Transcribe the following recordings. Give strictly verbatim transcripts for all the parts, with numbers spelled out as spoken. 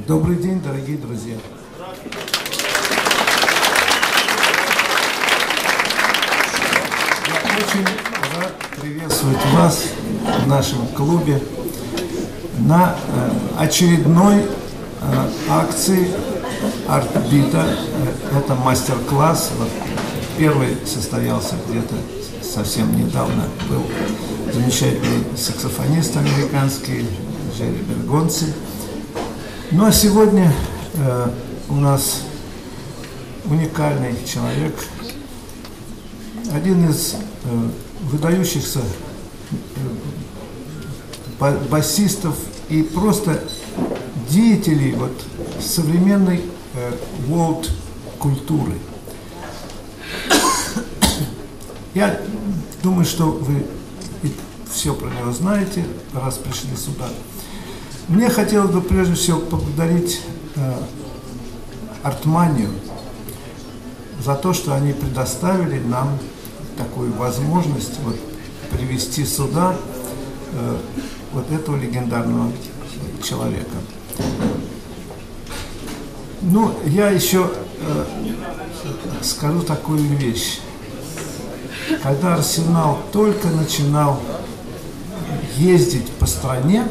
Добрый день, дорогие друзья. Я очень рад приветствовать вас в нашем клубе на э, очередной э, акции Артбита. Это мастер-класс. Вот, первый состоялся где-то совсем недавно. Был замечательный саксофонист американский Джерри Бергонци. Ну а сегодня э, у нас уникальный человек, один из э, выдающихся э, басистов и просто деятелей вот, современной э, world культуры. Я думаю, что вы все про него знаете, раз пришли сюда. Мне хотелось бы прежде всего поблагодарить э, Артманию за то, что они предоставили нам такую возможность вот, привести сюда э, вот этого легендарного человека. Ну, я еще э, скажу такую вещь. Когда Арсенал только начинал ездить по стране,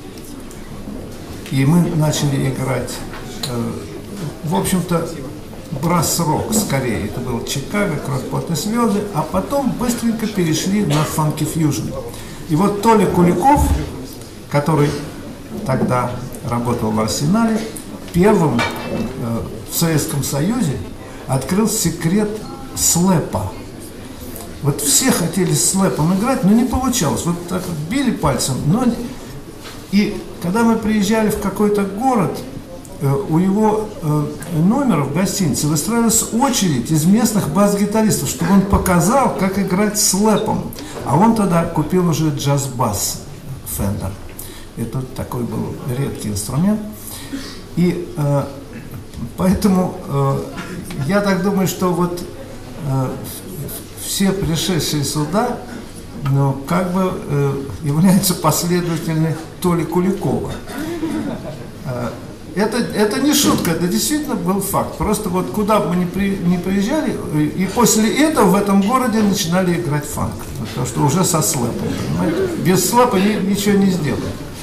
и мы начали играть, э, в общем-то, брас-рок скорее. Это был Чикаго, «Кровь, пот и слезы», а потом быстренько перешли на фанки-фьюжн. И вот Толя Куликов, который тогда работал в Арсенале, первым э, в Советском Союзе открыл секрет слэпа. Вот все хотели слэпом играть, но не получалось. Вот так вот били пальцем, но... И когда мы приезжали в какой-то город, у его номера в гостинице выстраивалась очередь из местных бас-гитаристов, чтобы он показал, как играть слэпом. А он тогда купил уже джаз-бас Fender. Это такой был редкий инструмент. И э, поэтому э, я так думаю, что вот э, все пришедшие сюда, но как бы э, являются последователями Толи Куликова. Э, это, это не шутка, это действительно был факт. Просто вот куда бы мы ни, при, ни приезжали, и после этого в этом городе начинали играть фанк. Потому что уже со слэпом, понимаете? Без слэпа ни, ничего не сделали.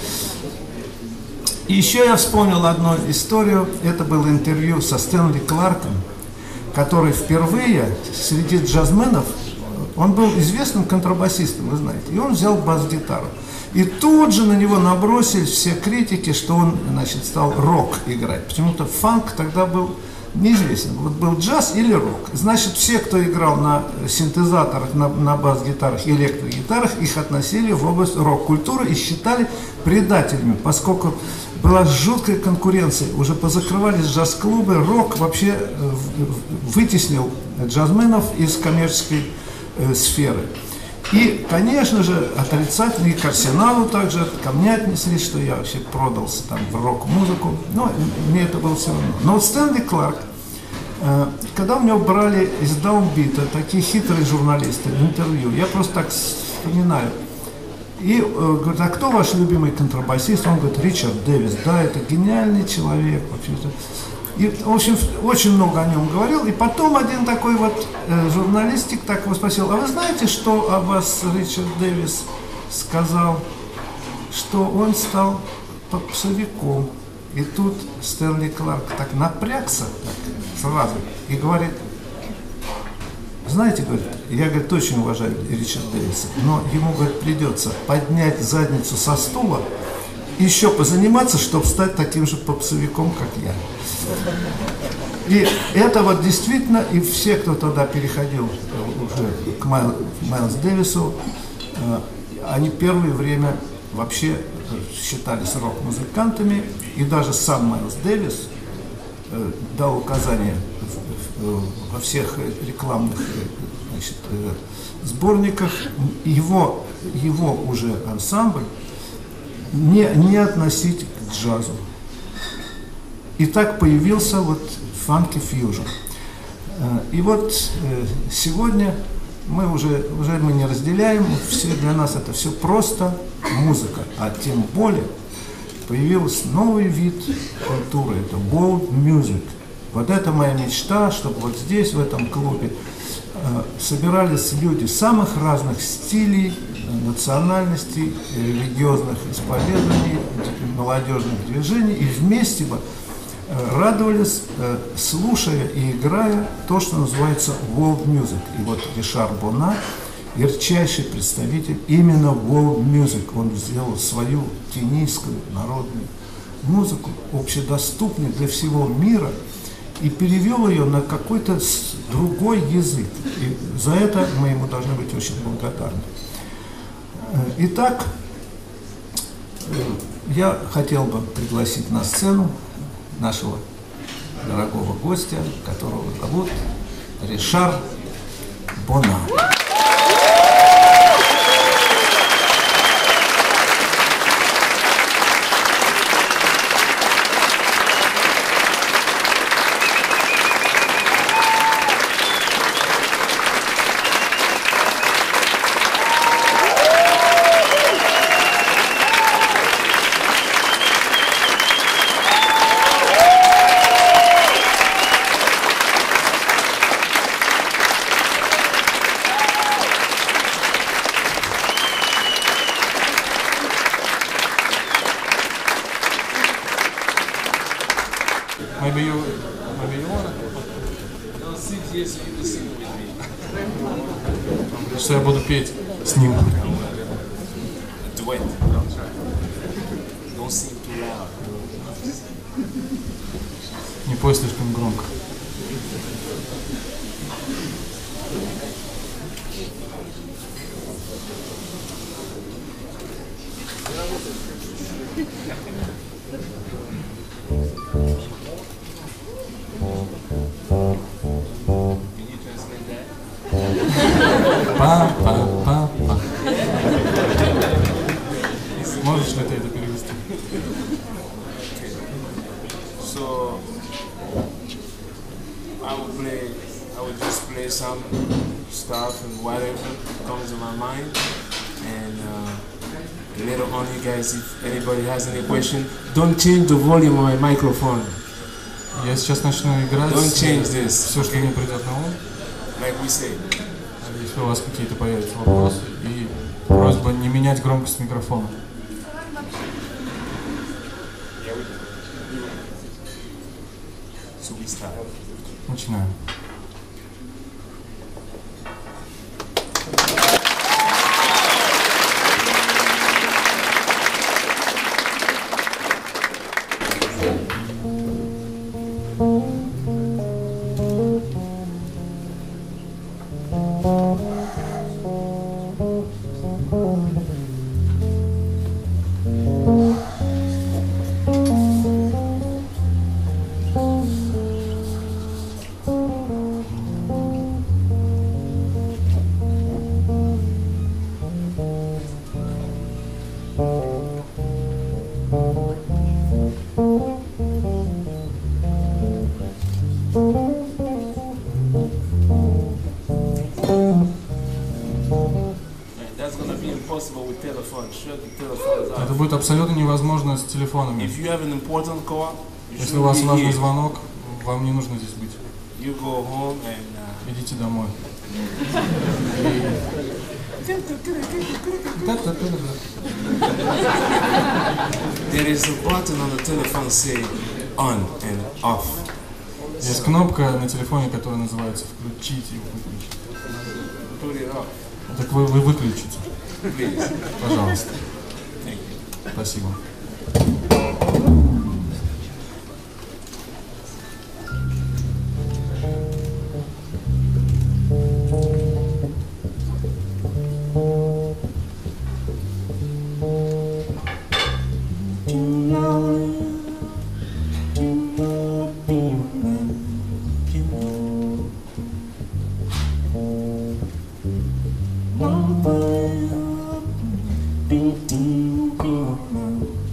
И еще я вспомнил одну историю. Это было интервью со Стэнли Кларком, который впервые среди джазменов, он был известным контрабасистом, вы знаете, и он взял бас-гитару. И тут же на него набросились все критики, что он, значит, стал рок играть. Почему-то фанк тогда был неизвестен. Вот был джаз или рок. Значит, все, кто играл на синтезаторах, на, на бас-гитарах, электрогитарах, их относили в область рок-культуры и считали предателями, поскольку была жуткая конкуренция. Уже позакрывались джаз-клубы, рок вообще вытеснил джазменов из коммерческой э, сферы. И, конечно же, отрицательно и к Арсеналу также, ко мне отнеслись, что я вообще продался там в рок-музыку. Но мне это было все равно. Но вот Стэнли Кларк, э, когда у него брали из даунбита такие хитрые журналисты интервью, я просто так вспоминаю. И э, говорит, а кто ваш любимый контрабасист? Он говорит, Ричард Дэвис. Да, это гениальный человек вообще-то. И, в общем, очень много о нем говорил. И потом один такой вот э, журналистик так его спросил, а вы знаете, что о вас Ричард Дэвис сказал? Что он стал попсовиком. И тут Стэнли Кларк так напрягся так, сразу и говорит, знаете, говорит, я, говорит, очень уважаю Ричарда Дэвиса, но ему, говорит, придется поднять задницу со стула и еще позаниматься, чтобы стать таким же попсовиком, как я. И это вот действительно, и все, кто тогда переходил уже к Майл, Майлзу Дэвису, они первое время вообще считались рок-музыкантами, и даже сам Майлз Дэвис дал указания во всех рекламных, значит, сборниках его, его уже ансамбль не, не относить к джазу. И так появился вот фанки-фьюжн. И вот сегодня мы уже, уже мы не разделяем, все, для нас это все просто музыка, а тем более появился новый вид культуры, это world music. Вот это моя мечта, чтобы вот здесь, в этом клубе, собирались люди самых разных стилей, национальностей, религиозных исповеданий, молодежных движений, и вместе бы радовались, слушая и играя то, что называется world music. И вот Ришар Бона, ярчайший представитель именно world music. Он сделал свою кенийскую народную музыку, общедоступной для всего мира, и перевел ее на какой-то другой язык. И за это мы ему должны быть очень благодарны. Итак, я хотел бы пригласить на сцену нашего дорогого гостя, которого зовут Ришар Бона. Maybe you, maybe you wanna? No, sit here so you can sing with me. Что я буду петь с ним. Duet. Don't sing too loud. Не пой слишком громко. Па-па-па-па. Можешь ли ты это перевести? So I will play. I will just play some stuff and whatever comes to my mind, and uh, later on, you guys, if anybody has any question, don't change the volume on my microphone. Я сейчас начну играть. Don't change this. Все, что мне придет на ум. Like we say. Если у вас какие-то появятся вопросы, и просьба не менять громкость микрофона. So we start. Начинаем. Это будет абсолютно невозможно с телефонами. Если у вас важный звонок, вам не нужно здесь быть. Идите домой. Есть кнопка на телефоне, которая называется «включить» и «выключить». Так вы, вы выключите. Пожалуйста. Спасибо. Be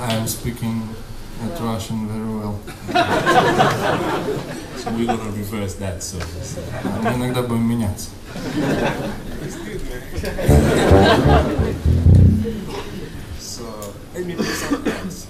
I am speaking at Russian very well. So we're gonna reverse that. So. Мы иногда будем меняться. So let me play something else.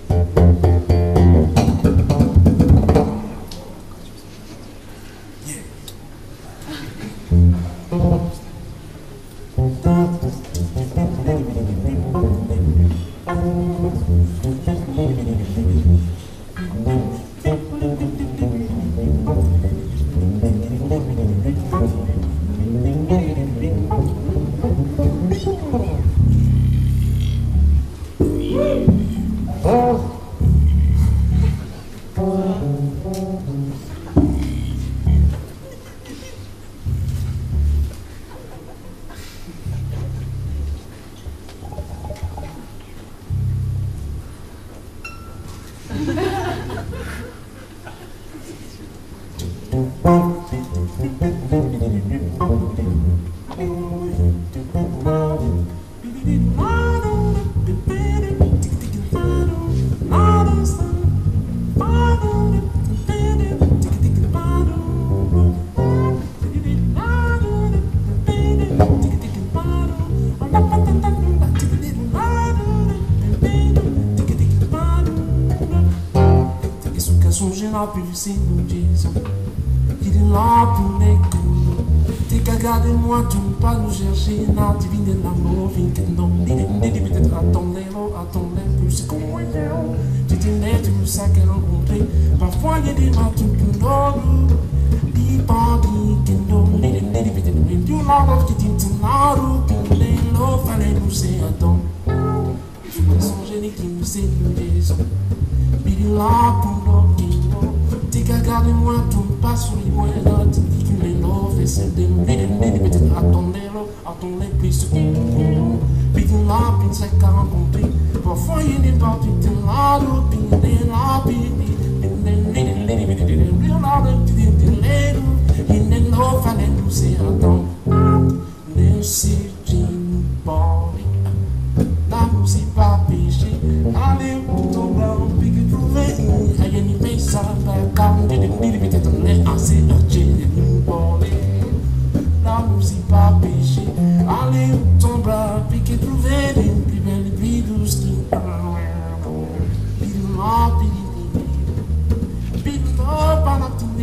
Regardez-moi, tu ne pas nous chercher, n'a divine l'amour, vingt non, peut-être attendez-le, attendez plus qu'on est. Tu t'es tu nous sais qu'elle rencontrer. Parfois il y a des matins qui nous dis pas dit que non, peut-être tu l'as qui dit tu n'as pas l'eau, fallait nous c'est attendre. Je me sens gêné qui nous sait nous raison. Il là pour l'autre. Regardez-moi, tu ne pas sur les moyens, tu dis que les lots fait c'est des peut-être attendez-le, attendez plus que nous. Puis tu l'as, puis c'est qu'à rencontrer. Parfois il n'est pas du tout là, puis il est là, puis il est là, fallait nous c'est attendre. Ne sais pas, l'amour c'est pas péché. Allez, pour ton blanc, puis que trouver, aïe, n'y paye ça, comme des peut-être on est assez urgé, nous parler. L'amour c'est pas péché. Allez, pour ton blanc, puis que trouver, des plus belles, plus douces qui puis nous là, puis puis nous là, pas la tenue.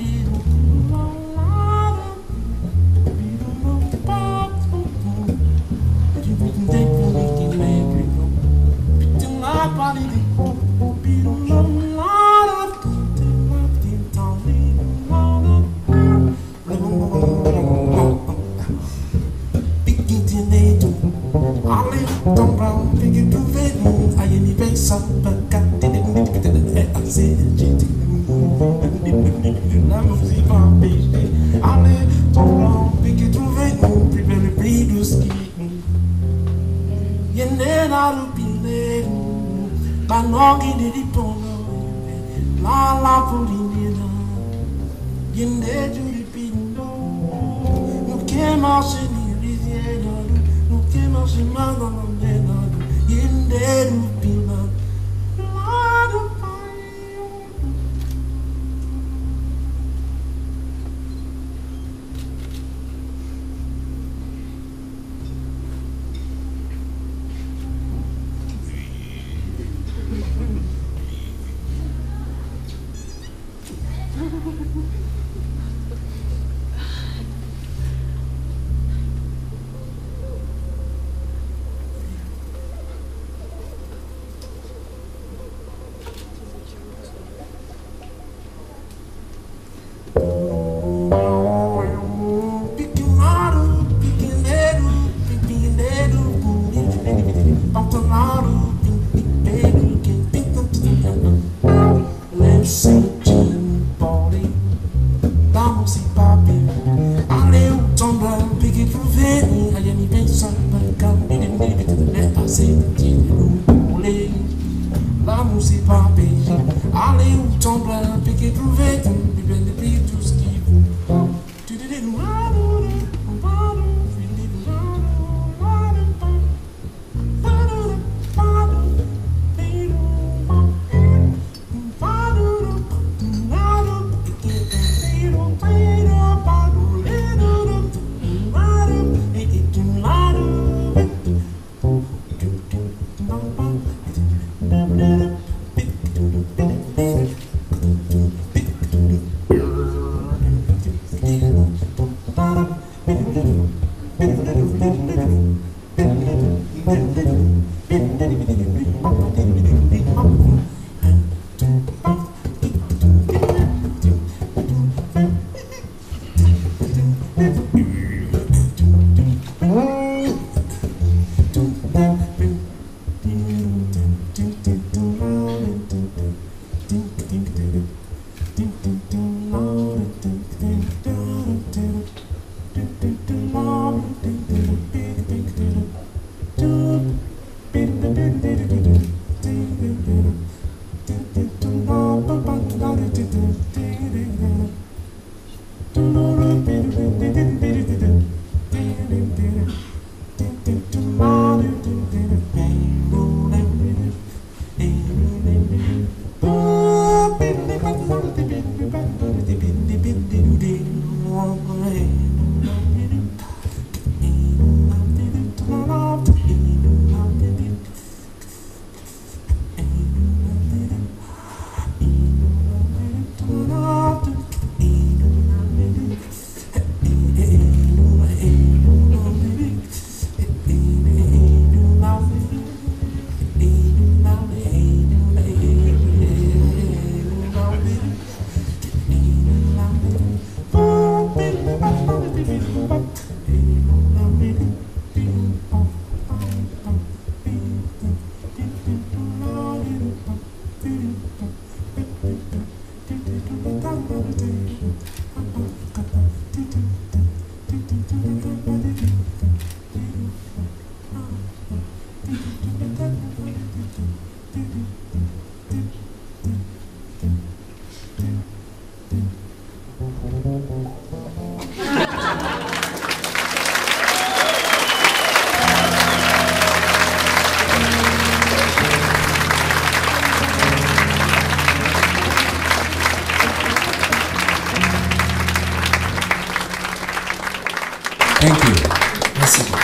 Thank you. Спасибо.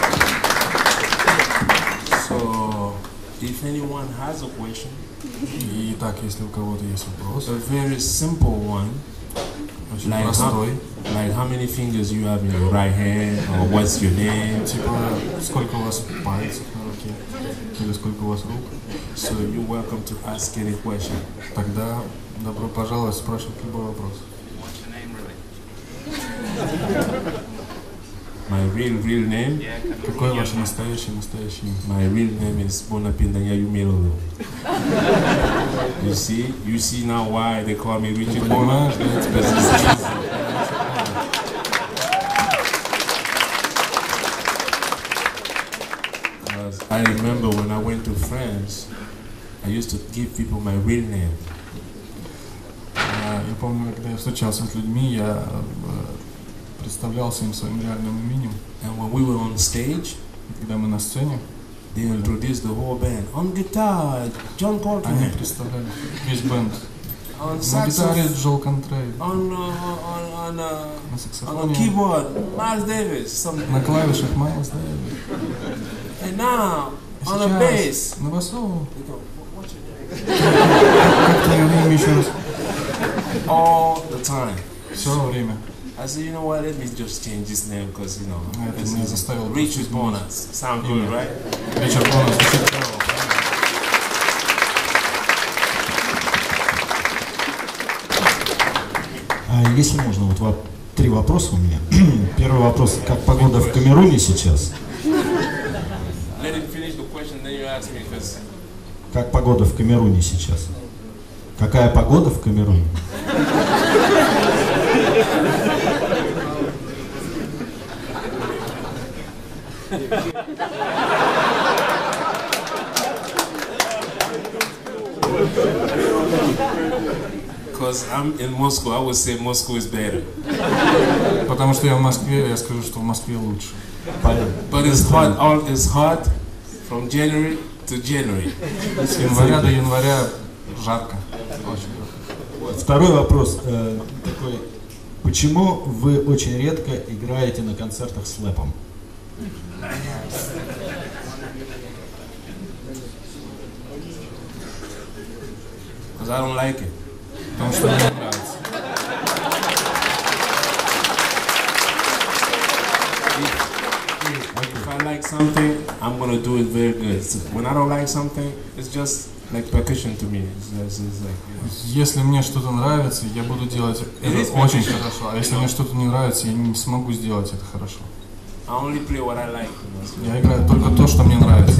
So, if anyone has a question, Итак, если у кого-то есть вопрос, a very simple one, очень like how, простой, like how many fingers you have in your right hand, or what's your name, типа сколько у вас пальцев на руке, или сколько у вас рук, so you're welcome to ask any question. тогда добро пожаловать спрашивать любой вопрос. My real, real name? Какое ваше настоящее, настоящее имя? My real name is Bonapindanya Yumelo. You see? You see now why they call me Richard Bona? Понимаешь, да, я тебя здесь. Because I remember when I went to France, I used to give people my real name. Я помню, когда я встречался с людьми, я представлялся им своим реальным именем. And when we were on stage, Когда мы на сцене, they introduced the whole band. On guitar, John они Coltrane. представляли весь бенд. On На гитаре saxophone, Джол Контрей, on, uh, on, on, uh, на on a саксофоне, keyboard, Miles Davis. Something. на клавишах Майлз Дэвис. And now, А on a bass. сейчас на басу. They go, "What's your name?" Как твое имя еще раз? All the time. Все время. I said, you know what, let me just change this name because, you know, Это this меня is заставило Richard просто Bona. изменить. Sound good, right? Ричард Бона звучит здорово. А если можно, вот воп- три вопроса у меня. Первый вопрос: как погода в Камеруне сейчас? Let him finish the question, then you ask me, because Как погода в Камеруне сейчас? Какая погода в Камеруне? because I'm in Moscow, I would say Moscow is better. Потому что я в Москве, я скажу, что в Москве лучше. Понятно. But it's hot, all it's hot from January to January. С января до января жарко. Очень жарко. Второй вопрос э, такой: почему вы очень редко играете на концертах с лэпом? Because I don't like it. Потому что мне не нравится. If I like something, I'm gonna do it very good. So when I don't like something, it's just like percussion to me. It's, it's, it's like, you know. Если мне что-то нравится, я буду делать это Есть очень percussion. хорошо. А если мне что-то не нравится, я не смогу сделать это хорошо. I only play what I like. You know? Я играю только то, что мне нравится.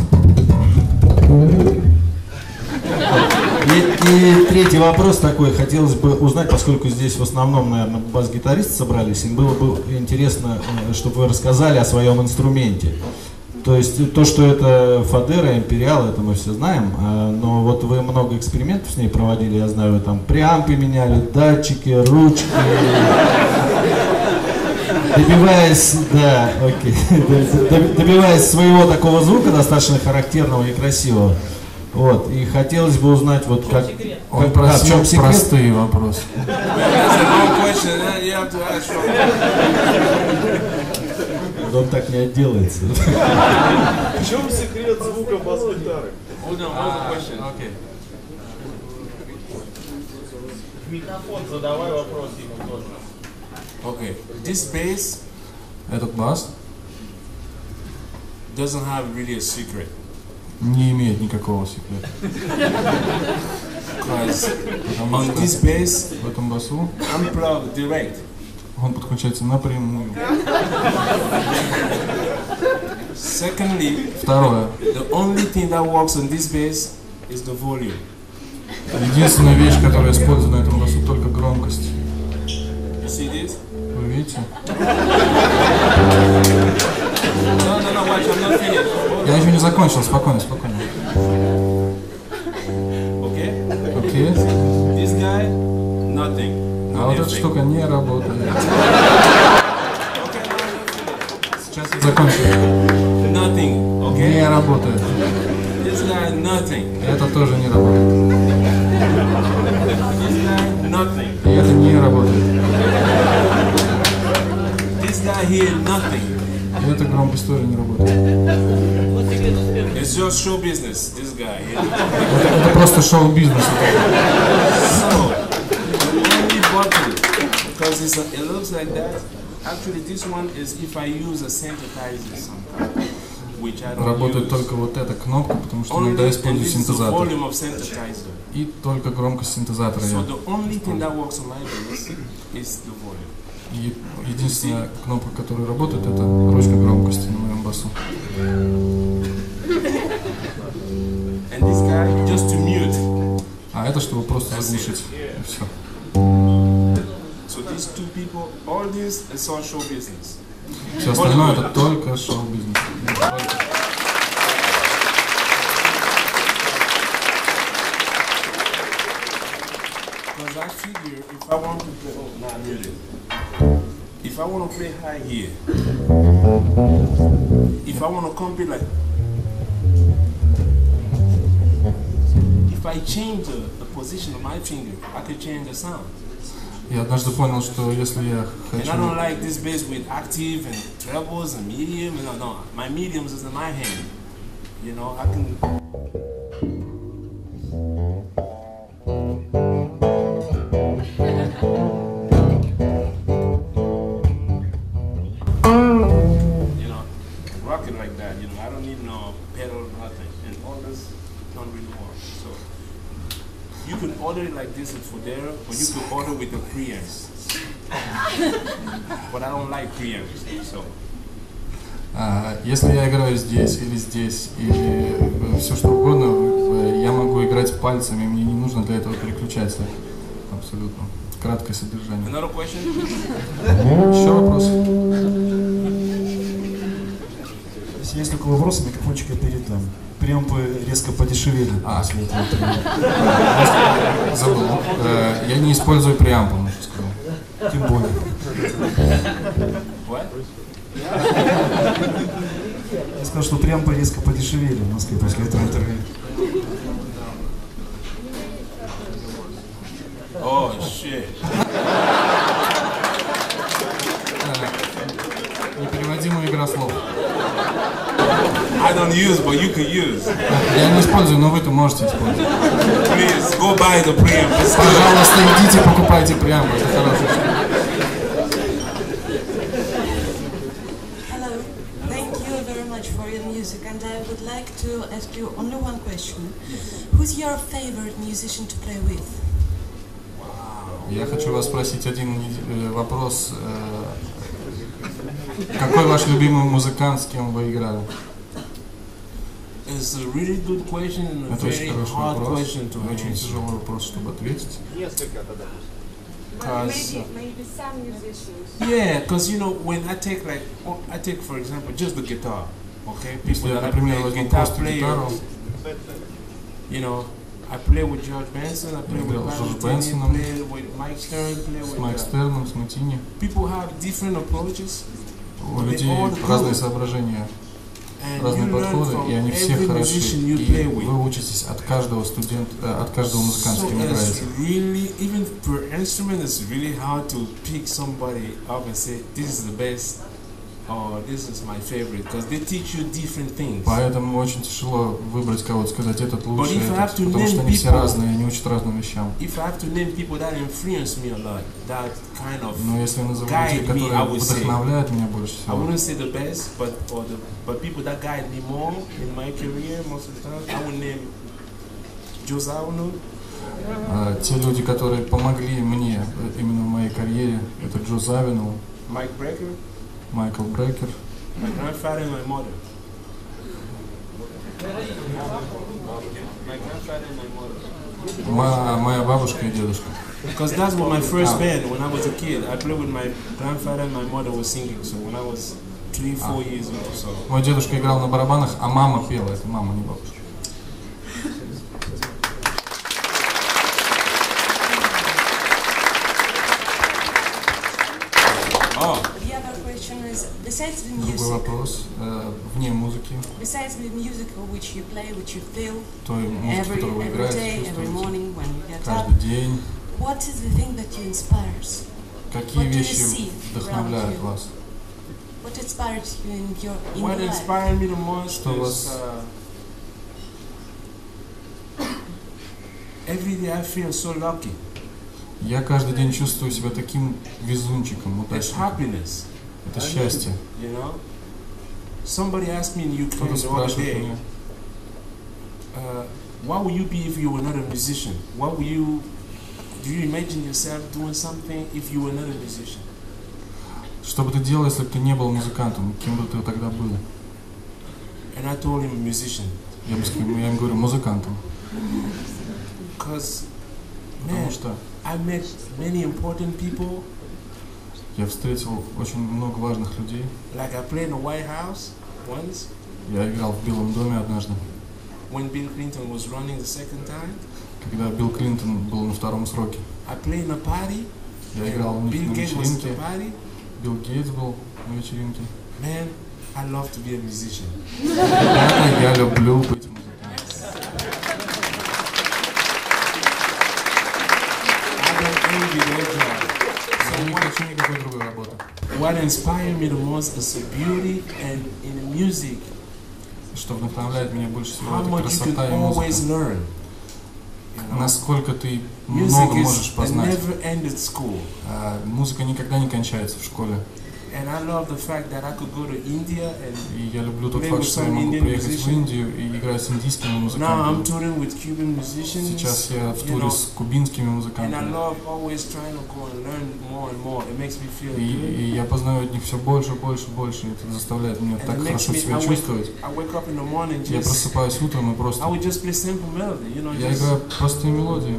И, и третий вопрос такой, хотелось бы узнать, поскольку здесь в основном, наверное, бас-гитаристы собрались, им было бы интересно, чтобы вы рассказали о своем инструменте. То есть то, что это Фодера, Империал, это мы все знаем, но вот вы много экспериментов с ней проводили, я знаю, вы там преампы меняли, датчики, ручки, добиваясь, да, окей, добиваясь своего такого звука, достаточно характерного и красивого. Вот, и хотелось бы узнать, вот как... Он как просил а, в чем секрет? простые вопросы. Он так не отделается. В чем секрет звука бас-гитары? Окей. Микрофон, задавай вопрос ему тоже. Okay, this bass Этот бас doesn't have really a secret. не имеет никакого секрета. Because Потому on что this bass, в этом басу unplugged direct. он подключается напрямую. Secondly, Второе. the only thing that works on this bass is the volume. Единственная вещь, которая используется на этом басу, только громкость. You see this? Вы видите? No, no, no, watch, I'm not finished. Я еще не закончил, спокойно, спокойно. Okay? Окей. This guy, nothing. А вот эта Nothing. штука не работает. Okay, no, I'm not finished. Сейчас я закончу. Nothing, Не okay? работает. This guy, nothing. Это тоже не работает. This guy, nothing. И это не работает. This guy here, nothing. И эта громкость тоже не работает. It's just show business, this guy here. Это просто шоу-бизнес. So, the only button, because it's a, it looks like that. Actually, this one is if I use a synthesizer sometimes, which I don't Работает use. только вот эта кнопка, потому что Only, иногда and использую this is the синтезатор. volume of synthesizer. И только громкость синтезатора So я. the only thing that works on my bass is the volume. И единственная кнопка, которая работает, это ручка громкости на моем басу. And this guy, just to mute. А это чтобы просто заглушить. И все. So these two people, all this is all show business. Все остальное это только шоу-бизнес. Because I figure if I want to play, oh, nah, I'm muted. If I want to play high here, if I want to compete like, if I change the, the position of my finger, I could change the sound. Я однажды понял, что если я And I хочу... don't like this bass with active and trebles and medium. No, no, my mediums is in my hand. You know, I can. You know, rock it like that. You know, I don't need no pedal, nothing. And all this don't really work. So you can order it like this in Fodera, or you can order with the preamps. But I don't like preamps, so. А, если я играю здесь или здесь, или э, все что угодно, э, я могу играть пальцами, мне не нужно для этого переключаться. Абсолютно. Краткое содержание. Another question? Еще вопрос? Если есть только вопросы, микрофончик перед там. Преампы резко подешевели. А. после этого тренинга. Забыл. Э, я не использую преампы, можно сказать. Тем более. What? Я сказал, что преампы резко подешевели в Москве после этого интервью. Oh shit. Непереводимая игра слов. I don't don't use, but you can use. Я не использую, но вы-то можете использовать. Please go buy the preamp. Пожалуйста, идите, покупайте преамп, это хорошая штука. Hello, thank you very much for your music, and I would like to ask you only one question. Who's your favorite musician to play with? Я хочу вас спросить один вопрос. Какой ваш любимый музыкант, с кем вы играли? It's a really good question and a Это очень very хороший hard вопрос, question to очень answer. тяжелый вопрос, чтобы ответить. Несколько тогда. Cause, Maybe, maybe some musicians. yeah, because you know when I take like oh, I take for example just the guitar, okay? Если People я, that I например, play возьму guitar просто гитару, players, you know, I play with George Benson, I play Я with играл с Джордж Valentine, Бенсоном, play with Mike Stern, play с with Майк uh, Стерном, с Матини. people have different approaches. У людей разные соображения, And разные you learn подходы, from и они все every хороши. musician you И play with. вы учитесь от каждого студента, от каждого музыканта, с So кем it's играете. really, even per instrument, it's really hard to pick somebody up and say this is the best or this is my favorite, because they teach you different things. Поэтому очень тяжело выбрать кого-то, сказать этот лучше, if I have этот, to потому name что они все people- разные, они учат разным вещам. If I have to name people that influence me a lot, that kind of, Но если я назову guide людей, me, I которые would say. вдохновляют меня больше I всего, wouldn't say the best, but or the but people that guide me more in my career most of the time, I would name Joe Zawinul, а, те люди, которые помогли мне э, именно в моей карьере, это Джо Завинул, Mike Brecker, Майкл Брекер, my grandfather and my mother. My grandfather and my mother. ма- моя бабушка и дедушка. Because that's what my first band, when I was a kid, I played with my grandfather and my mother was singing, so when I was three, four years old, so. Мой дедушка играл на барабанах, а мама пела, это мама, не бабушка. Oh, The other question is, besides the Другой music, вопрос, э, вне музыки, besides the music which you play, which you feel той музыки, every, которую вы every играете, day, every чувствуете morning when you get up, каждый день, what is the thing that you inspires? какие What do you вещи see вдохновляют around you? вас? What inspires you in your in what your life? inspired me the most Что is вас- uh, every day I feel so lucky. Я каждый день чувствую себя таким везунчиком, It's удачником. happiness, Это счастье. you know. Somebody asked me in Ukraine Кто-то the other спрашивает day, меня, uh, what would you be if you were not a musician? What would you, do you imagine yourself doing something if you were not a musician? что бы ты делал, если бы ты не был музыкантом? Кем бы ты тогда был? And I told him a musician. Я, бы, сказал- я им говорю, музыкантом. Because, Потому man, что I met many important people. я встретил очень много важных людей. Like I played in the White House once Я играл в Белом доме однажды, when Bill Clinton was running the second time. когда Билл Клинтон был на втором сроке. I played in a party. Я играл у And них Bill на Gates was at the вечеринке. party. Билл Гейтс был на вечеринке. Man, I love to be a musician. Ребята, я люблю быть музыкантом. I don't envy their job. Я не хочу никакой другой работы. What inspired me the most is the beauty and in the music, Что вдохновляет меня больше всего, how это much you красота can и always музыка. learn. You know? Насколько ты Music много is можешь a познать. never-ended school. А музыка никогда не кончается в школе. And I love the fact that I could go to India and И я люблю тот Play факт, with что я some могу Indian приехать в musician. Индию и играть с индийскими now I'm музыкантами. touring with Cuban musicians. Сейчас я в you туре know, с кубинскими and I музыкантами. love always trying to go and learn more and more. It makes me feel И, good. и я познаю от них все больше, больше, больше. И это заставляет меня And так it makes хорошо me, себя I, wake, чувствовать. I wake up in the morning Я just, просыпаюсь утром и I просто... would just play simple melody, you know, Я just, играю простые мелодии.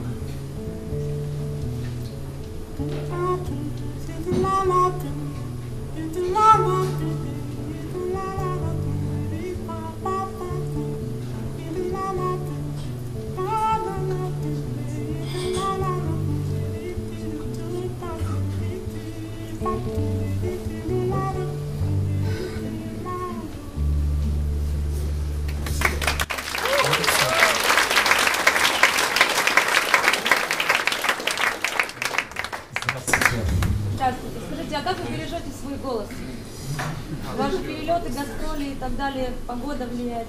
Здравствуйте. Скажите, а как вы бережете свой голос? Ваши перелеты, гастроли и так далее, погода влияет.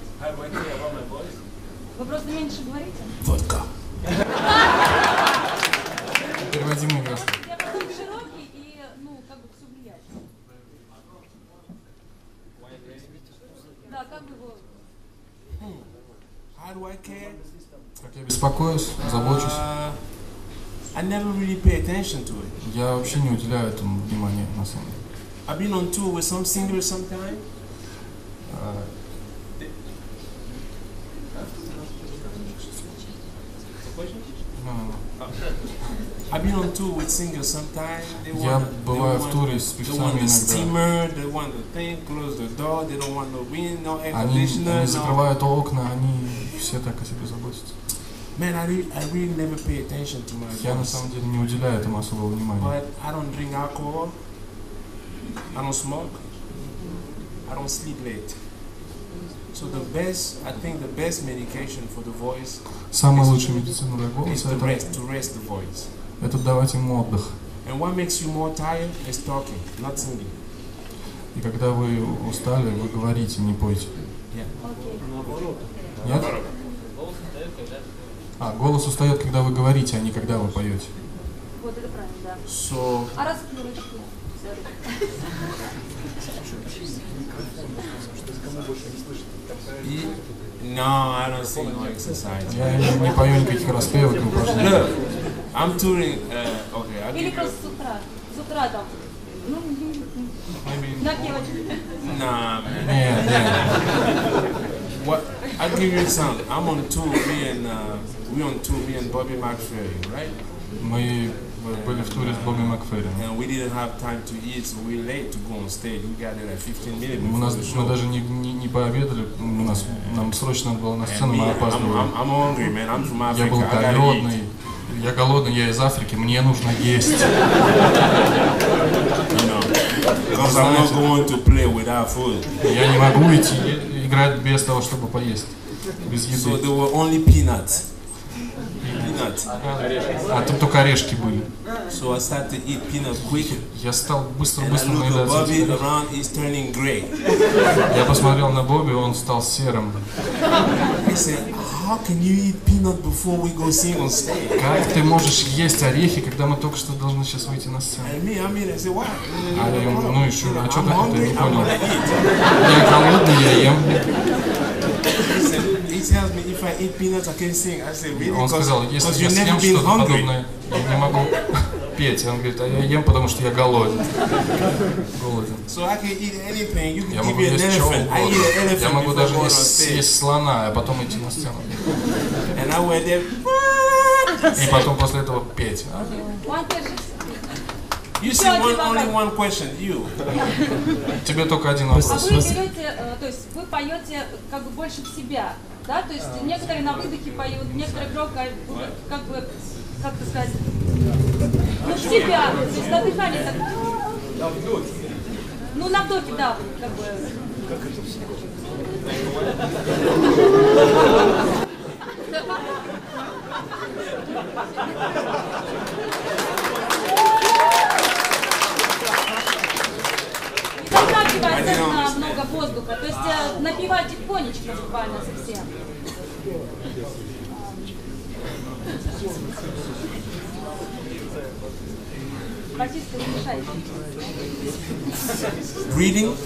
Вы просто меньше говорите? Водка. Переводимый газ. Я потом широкий и, ну, как бы все влияет. Да, как бы его... How do I care? Как я беспокоюсь, забочусь. Uh, I never really pay attention to it. Я вообще не уделяю этому внимания, на самом деле. I've been on tour with some singers sometime. Uh, no, no, no. I've been on tour with singers sometime. They Я want, бываю they в туре want, с they певцами want the иногда. steamer, they want the thing, close the door, they don't want no wind, no air Они, conditioner, они no. закрывают окна, они все так о себе заботятся. Man, I really, I really never pay attention to my Я на voice. самом деле не уделяю этому особого внимания. But I don't drink alcohol. I don't smoke. I don't sleep late. So the best, I think the best medication for the voice Самая is, лучшая медицина для is голоса to это, rest, to rest the voice. это давать ему отдых. And what makes you more tired is talking, not singing. И когда вы устали, вы говорите, не пойте. Yeah. Нет? А, голос устает, когда вы говорите, а не когда вы поете. Вот это правильно, да. So, А раскрылочки? no, I don't sing no exercise. Я не, не пою никаких распевок, не упражнений. Look, I'm touring, uh, okay, I'll Или give you, просто с утра. С утра там. Ну, напевочки. nah, man. Нет, нет. What, I'll give you some. I'm on tour, me and, uh, we on tour, me and Bobby McFerrin, right? Мы были в туре с Бобби Макферрином. And we didn't have time to eat, so we're late to go on stage. We got there at fifteen minutes У before нас, the мы show. даже не, не, не пообедали, у нас, нам срочно надо было на And сцену, me, мы I'm, опаздывали. I'm, I'm hungry, man. I'm from Я был Africa. I gotta eat. голодный, я голодный, я из Африки, мне нужно есть. You know, because I'm not going to play without food. Я не могу идти играть без того, чтобы поесть, без So еды. there were only peanuts. Peanuts. А тут только орешки были. So I started to eat peanuts quick. Я стал And I быстро-быстро look at наедаться Bobby этим. around, he's turning gray. Я посмотрел на Бобби, он стал серым. I said, how can you eat peanut before we go sing on stage? Как ты можешь есть орехи, когда мы только что должны сейчас выйти на сцену? And me, I mean, I said, why? А я ему, ну и что, а что I'm так это, я hungry, не I'm понял. gonna eat. Я голодный, я ем. He said, he tells me if I eat peanuts, I can't sing. I said, really? Он сказал, Because если я you've never съем been что-то hungry. подобное, я не могу петь. Он говорит, а я ем, потому что я голоден. Голоден. So I can eat anything. You can Я give могу me an есть что elephant. I eat an угодно. elephant Я могу before даже going on есть, stage. съесть слона, а потом идти на сцену. And I went there. И потом после этого петь. You see, one, only one question. You. Тебе только один А вопрос. вы берете, э, то есть вы поете как бы больше в себя, да? То есть некоторые на выдохе поют, некоторые громко, как бы, как это сказать, ну в себя, то есть на дыхании так. Ну на вдохе, да, как бы. Не затягивать на много воздуха, то есть э, напивать тихонечко буквально совсем. Батиста, не мешайте. Reading.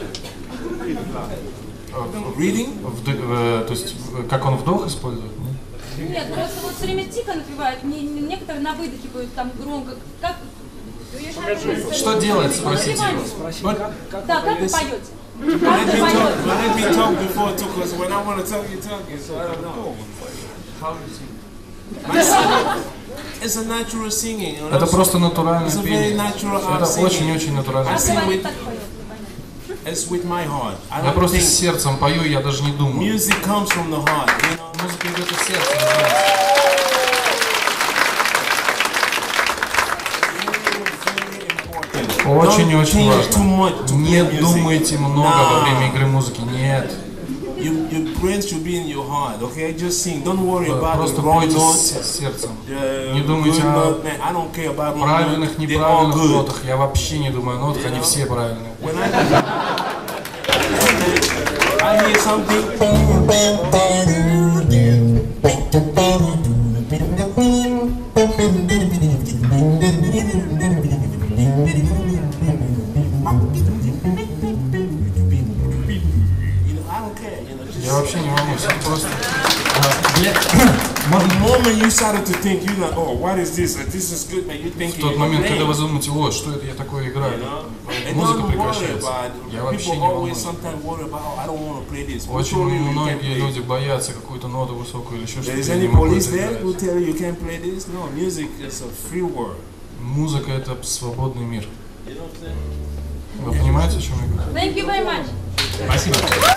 Reading? Вд- э, то есть, э, как он вдох использует? Нет? Нет, просто вот все время тихо напевают, не- не- некоторые на выдохе поют там громко. Как... Что делать, спросите его. Да, как вы поете? Let me talk. Let me talk before too, because when I want to talk, you're talking. So I don't know. How do you sing? My singing, it's a natural singing. You know? Это просто натуральное It's a very пение. natural art Это singing. очень-очень натуральное I пение. sing with, it's with my heart. I Я don't просто think сердцем пою, я даже не думаю. music comes from the heart. You know? Музыка идет из сердца, знаете. Очень-очень важно. Не думайте много во время игры музыки. Нет. You, your brain should be in your heart, okay? Just sing. Don't worry about Просто the wrong пойте notes. с сердцем. the Не думайте good о note, man. I don't care about wrong правильных, notes. They're all неправильных good. нотах. Я вообще не думаю о нотах, они все правильные. When I I hear something. Я вообще не волнуюсь, это просто... The moment you started to think, you're like, oh, what is this? This is good, man. You're В thinking тот you're момент, playing. когда вы думаете, вот, что это я такое играю, And музыка don't worry прекращается. about Я вообще people не always волнуюсь. sometimes worry about, oh, I don't want to play this. Who Очень told you you can't многие play? люди боятся какую-то ноту высокую или еще There is что-то. Я any не могу police это there who играть. tell you you can't play this? No, music is a free word. Музыка — это свободный мир. Вы понимаете, о чем я говорю? Thank you very much. Спасибо.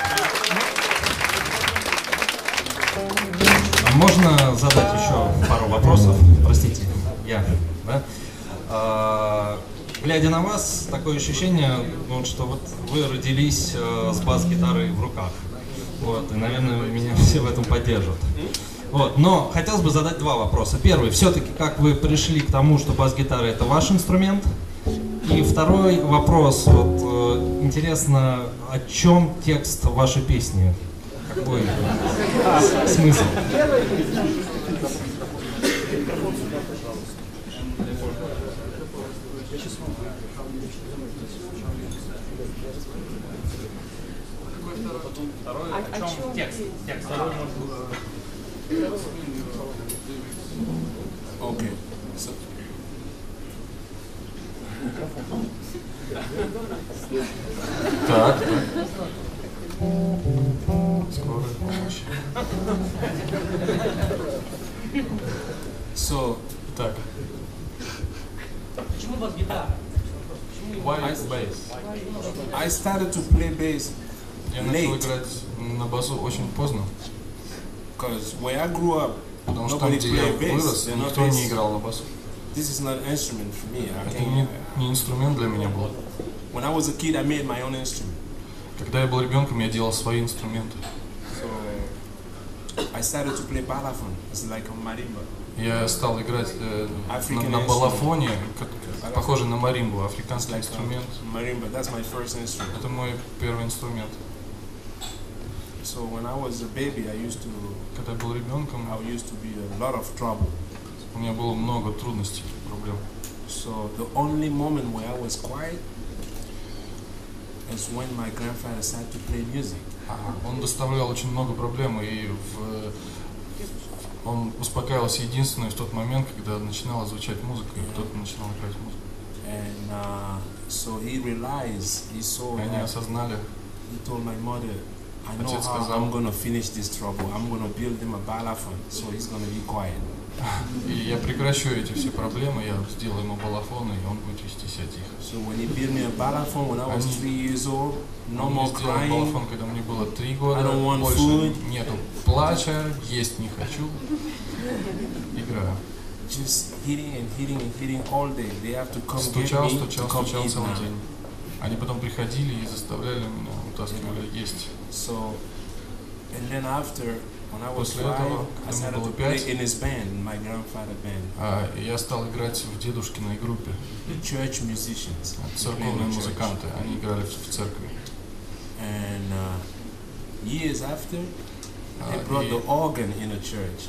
Можно задать еще пару вопросов? Простите, я, да? А, глядя на вас, такое ощущение, вот, что вот вы родились э, с бас-гитарой в руках. Вот, и, наверное, меня все в этом поддержат. Вот, но хотелось бы задать два вопроса. Первый, все-таки, как вы пришли к тому, что бас-гитара — это ваш инструмент? И второй вопрос, вот, э, интересно, о чем текст вашей песни? Какой смысл? О, о чем текст? Текст. Okay. So, Так, так. Скорая помощь. so Так. Почему бас-гитара? Why bass? I started to play bass Я начал late играть на басу очень поздно, because where I grew up, потому что там, nobody где я played bass. вырос, They're not никто не bass. играл на басу. This is not an instrument for me. I Это не, can't. не инструмент для меня был. When I was a kid, I made my own instrument. Когда я был ребенком, я делал свои инструменты. So I started to play balafon. It's like a marimba. Я стал играть э, на, African на instrument. балафоне, как- похожий на маримбу, африканский Like инструмент. a marimba. That's my first instrument. Это мой первый инструмент. So when I was a baby, I used to, Когда я был ребенком, I used to be a lot of trouble. у меня было много трудностей, проблем. So the only moment where I was quiet is when my grandfather started to play music. Он доставлял очень много проблем, и в, он успокаивался единственное в тот момент, когда начинала звучать музыка, и кто-то начинал играть музыку. And uh, so he realized, he saw И они that, осознали, he told my mother, I know Отец how сказал, I'm going to finish this trouble. I'm going to build him a balafon, so he's going to be quiet. и я прекращу эти все проблемы, я сделаю ему балафон, и он будет вести себя тихо. So when he built me a balafon when I was Они- three years old, no Он мне more сделал crying, балафон, когда мне было три года, I don't want больше food. нету плача, есть не хочу, играю. just hitting and hitting and hitting all day. They have to come Стучал, get me стучал, to come стучал eat целый now. день. Они потом приходили и заставляли меня, утаскивали есть. So, and then after, when I was После five, этого, I когда мне started было to play пять, in his band, in my grandfather band. а, я стал играть в дедушкиной группе. The church musicians. Церковные playing in church. музыканты, они играли в в церкви. And uh, years after, they А, brought и- the organ in a church.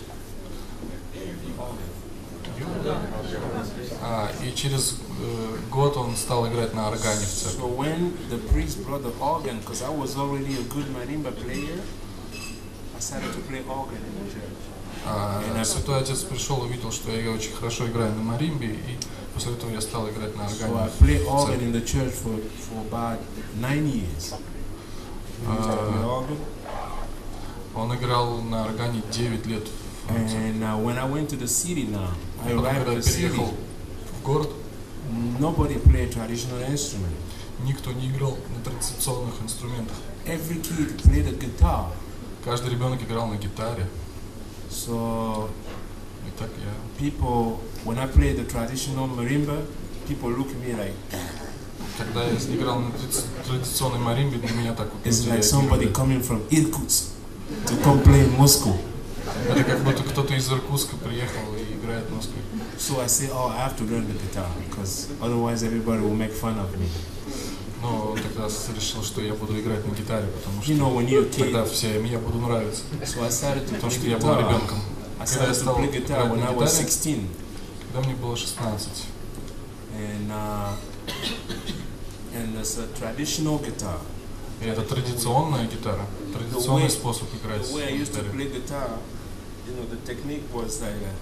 А, и через э, год он стал играть на органе в церкви. So when the priest brought the organ, because I was already a good marimba player, I started to play organ in the church. А, Святой Отец пришел, увидел, что я очень хорошо играю на маримбе, и после этого я стал играть на So I органе played в organ in церкви. the church for, for about nine years. I used to play organ. Он играл на органе девять лет в церкви. And uh, when I went to the city now, I Потом, arrived когда in я the city, переехал в город, nobody played traditional instrument. никто не играл на традиционных инструментах. Every kid played a guitar. Каждый ребенок играл на гитаре. So И так я... people, when I played the traditional marimba, people look at me like, Когда я играл на тради- традиционной маримбе, на меня так вот it's люди like somebody реагировали. coming from Irkutsk to come play in Moscow. Это как будто кто-то из Иркутска приехал и играет в Москве. So I say, oh, I have to learn the guitar because otherwise everybody will make fun of me. Но он тогда решил, что я буду играть на гитаре, потому что You know, when you're a kid, тогда всем я буду нравиться. so I started to Потому play что я был guitar. ребенком. I Когда я started to стал play играть guitar when на I was гитаре, sixteen. когда мне было шестнадцать. And uh, and it's a traditional guitar. И это традиционная гитара, традиционный способ играть The way I на used to гитаре. play guitar, you know, the technique was like that.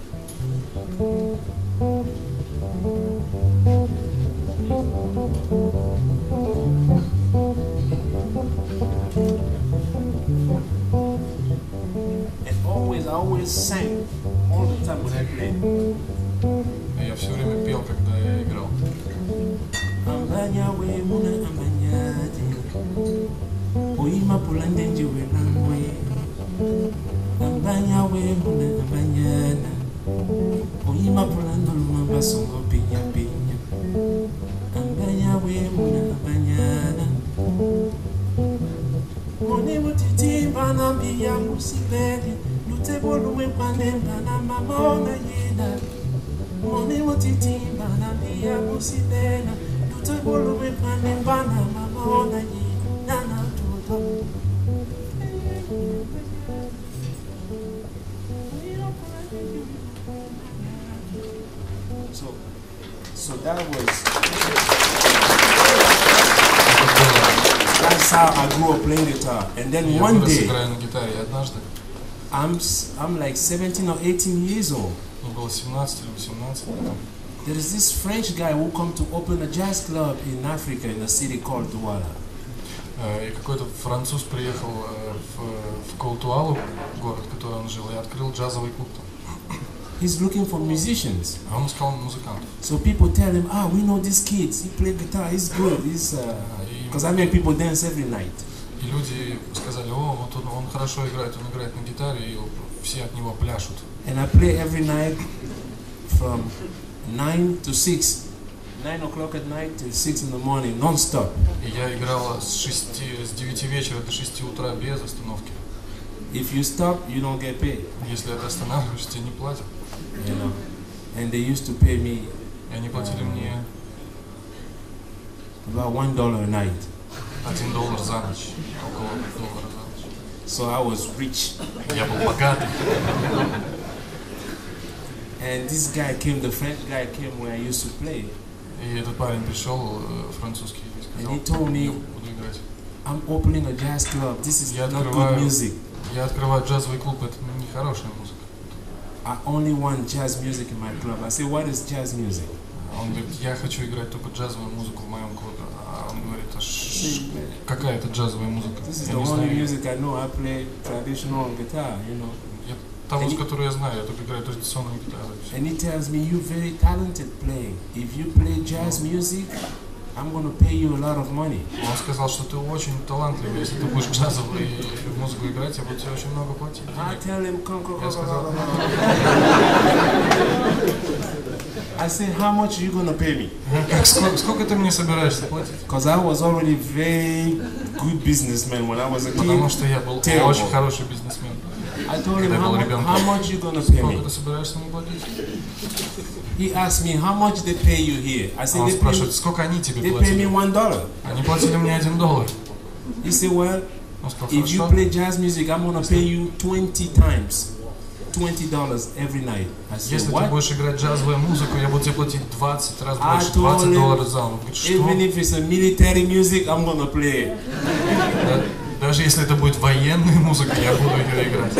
And always, I always sang all the time when I played. Я все время пел, когда я играл. Ambanya we muna ambanya je, oima pulande nje we langwe. Ambanya we muna ambanya na, oima pulando luma basongo pinya pinya. Ambanya we muna ambanya na, mone mutiti bana biya musibeli, lute bolume pane bana mama ona yeda. Mone mutiti bana biya musibeli. So so that was that's how I grew up playing guitar. And then Я one вырос, day играя на гитаре, и однажды I'm s- I'm like seventeen or eighteen years old. мне было семнадцать или восемнадцать лет. There is this French guy who come to open a jazz club in Africa in a city called Douala. И какой-то француз приехал в, в Коутуалу, город, в котором он жил, и открыл джазовый клуб там. He's looking for musicians. А он искал музыкантов. So people tell him, ah, we know this kid. He play guitar. He's good. He's because uh, I make people dance every night. И люди сказали, о, вот он, он хорошо играет, он играет на гитаре, и все от него пляшут. And I play every night from nine to six, nine o'clock at night till six in the morning, non-stop. И я играл с шести, с девяти вечера до шести утра без остановки. If you stop, you don't get paid. Если ты останавливаешься, тебе не платят. You know, and they used to pay me. И они платили мне about one dollar a night. Один доллар за ночь, около доллара за ночь. So I was rich. Я был богатый. And this guy came, the French guy came where I used to play. И этот парень пришел, французский, и сказал, And he told me, я буду играть. I'm opening a jazz club. This is Я not good открываю, music. я открываю джазовый клуб, это не хорошая музыка. I only want jazz music in my club. I say, what is jazz music? Он говорит, я хочу играть только джазовую музыку в моем клубе. А он говорит, а ш... какая это джазовая музыка? This is Я the не only знаю. music I know. I play traditional guitar, you know. Я та музыка, которую я знаю, я только играю традиционную гитару. And he tells me, you're very talented playing. If you play jazz music, I'm going to pay you a lot of money. Он сказал, что ты очень талантливый, если ты будешь джазовую музыку играть, я буду тебе очень много платить. I tell him, come, come, Я come, сказал, come, I said, how much are you going to pay me? Как, сколько, сколько ты мне собираешься платить? Because I was already very good businessman when I was a kid. Потому что я был Terrible. очень хороший бизнесмен. I told him, Когда я how, был mu- ребенком. how much you going to pay Сколько me? ты собираешься мне платить? He asked me, how much they pay you here? I А said, он they pay, спрашивает, me, сколько они тебе they pay me платили? one dollar. Они платили мне один доллар. He said, well, Он сказал, if you хорошо. play jazz music, I'm going to pay you twenty times. twenty dollars every night. I said, Если ты what? будешь играть джазовую музыку, я буду тебе платить двадцать раз I больше, told двадцать him, долларов за он. Говорит, что? even if it's a military music, I'm going to play it. Да, даже если это будет военная музыка, я буду ее играть.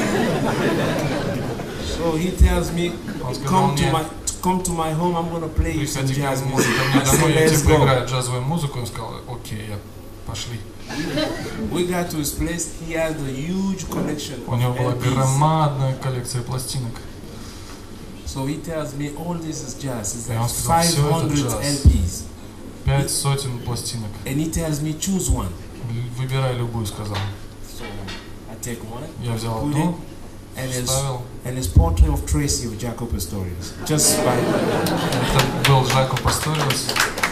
So he tells me, Он сказал come to мне, my come to my home, I'm going to play you some приходи ко jazz мне music. ко мне I домой, said, я let's тебе go. поиграю джазовую музыку. Он сказал, окей, я пошли. We got to his place. He has a huge collection У него of была L Ps. громадная коллекция пластинок. So he tells me all this is jazz. It's И он like сказал, five все это hundred джаз. L Ps. Пять сотен пластинок. And he tells me choose one. Выбирай любую, сказал. So I take one. Я взял put одну, it, and it's вставил. and it's portrait of Tracy of Jaco Pastorius. Just by Это был Жако Пасториус.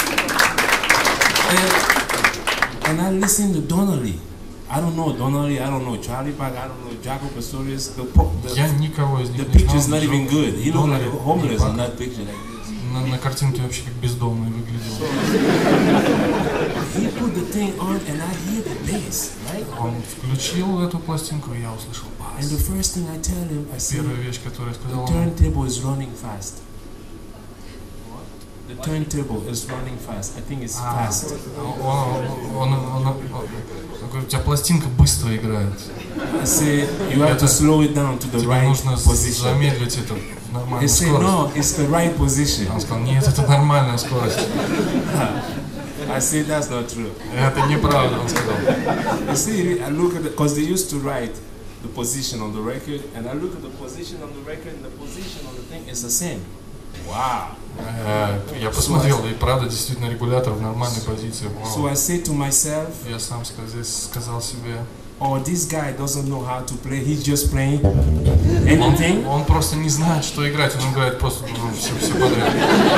and, and I listen to Donnelly. I don't know Donnelly. I don't know Charlie Parker. I don't know Jaco Pastorius. The, po- the, Я никого из них the не picture's знал. not even good. He looked like Доннелли, homeless Паркер. in that picture like this. На, на картинке вообще как бездомный выглядел. he put the thing on and I hear the bass, right? Он включил эту пластинку, и я услышал бас. And the first thing I tell him, I say, Первая вещь, которую я сказал the ему, turntable is running fast. The turntable is running fast. I think it's а, fast. Он, он, он, он, он говорит, у тебя пластинка быстро играет. I say, you have to slow it down to the Тебе right нужно position. замедлить это в нормальную They say, скорость. no, it's the right position. Он сказал, нет, это нормальная скорость. I say, that's not true. Это неправда, он сказал. You see, I look at it, because they used to write the position on the record, and I look at the position on the record, and the position on the thing is the same. Wow. Я посмотрел, и правда, действительно, регулятор в нормальной позиции. So I say to myself, я сам сказал себе, oh, this guy doesn't know how to play, he's just playing anything. Он, он просто не знает, что играть, он играет просто ну, все, все подряд.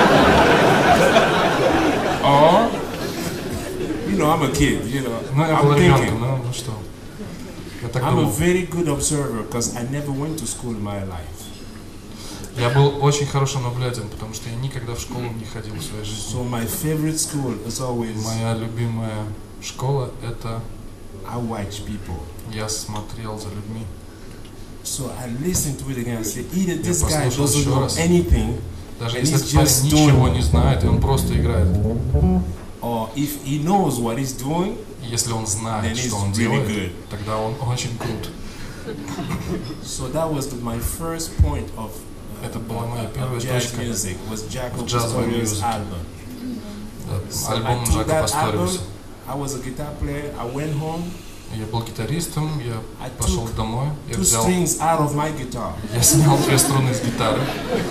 Or, you know, I'm a kid, you know, ну, я I'm был ребенком, thinking, ну, ну что. Я так I'm думал. a very good observer, because I never went to school in my life. Я был очень хорошим наблюдателем, потому что я никогда в школу не ходил в своей жизни. So my favorite school is always. Моя любимая школа — это. I watch people. Я смотрел за людьми. So I listen to it again. I say, either Я this guy послушал doesn't еще know раз. anything, Даже and если he's этот парень just ничего doing, не знает, и он просто играет. or if he knows what he's doing, если он then знает, he's что он really делает, good. тогда он очень крут. So that was the, my first point of. Это была моя первая jazz точка music was Jaco джазовой Pastorio's музыки. album. So Альбом I took Джако that Пасториуса. album, I was a guitar player, I went home, Я был гитаристом, я I пошел took домой, я two взял, strings out of my guitar. я снял две струны с гитары.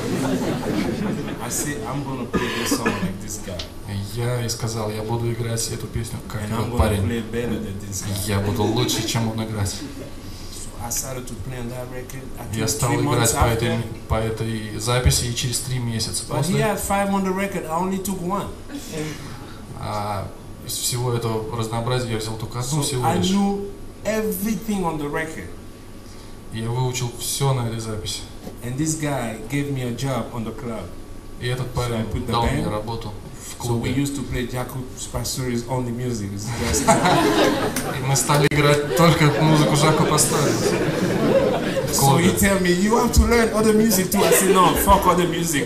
I said, I'm gonna play this song like this guy. Я и сказал, я буду играть эту песню, как And I'm этот gonna парень. play better than this guy. Я буду лучше, чем он играть. I started to play on that record. I Я think стал three играть months по этой, after. по этой записи, и через три месяца But he после had five on the record. I only took one. а, из всего этого разнообразия я взял только одну So всего I лишь. knew everything on the record. И я выучил все на этой записи. And this guy gave me a job on the club. И этот So I парень put the дал band. мне работу в So we клубе. used to play Jaco Pastorius only music. It's just- И мы стали играть только музыку Жако Пасториуса. В So he клубе. tell me, you have to learn other music too. I said, no, fuck other music.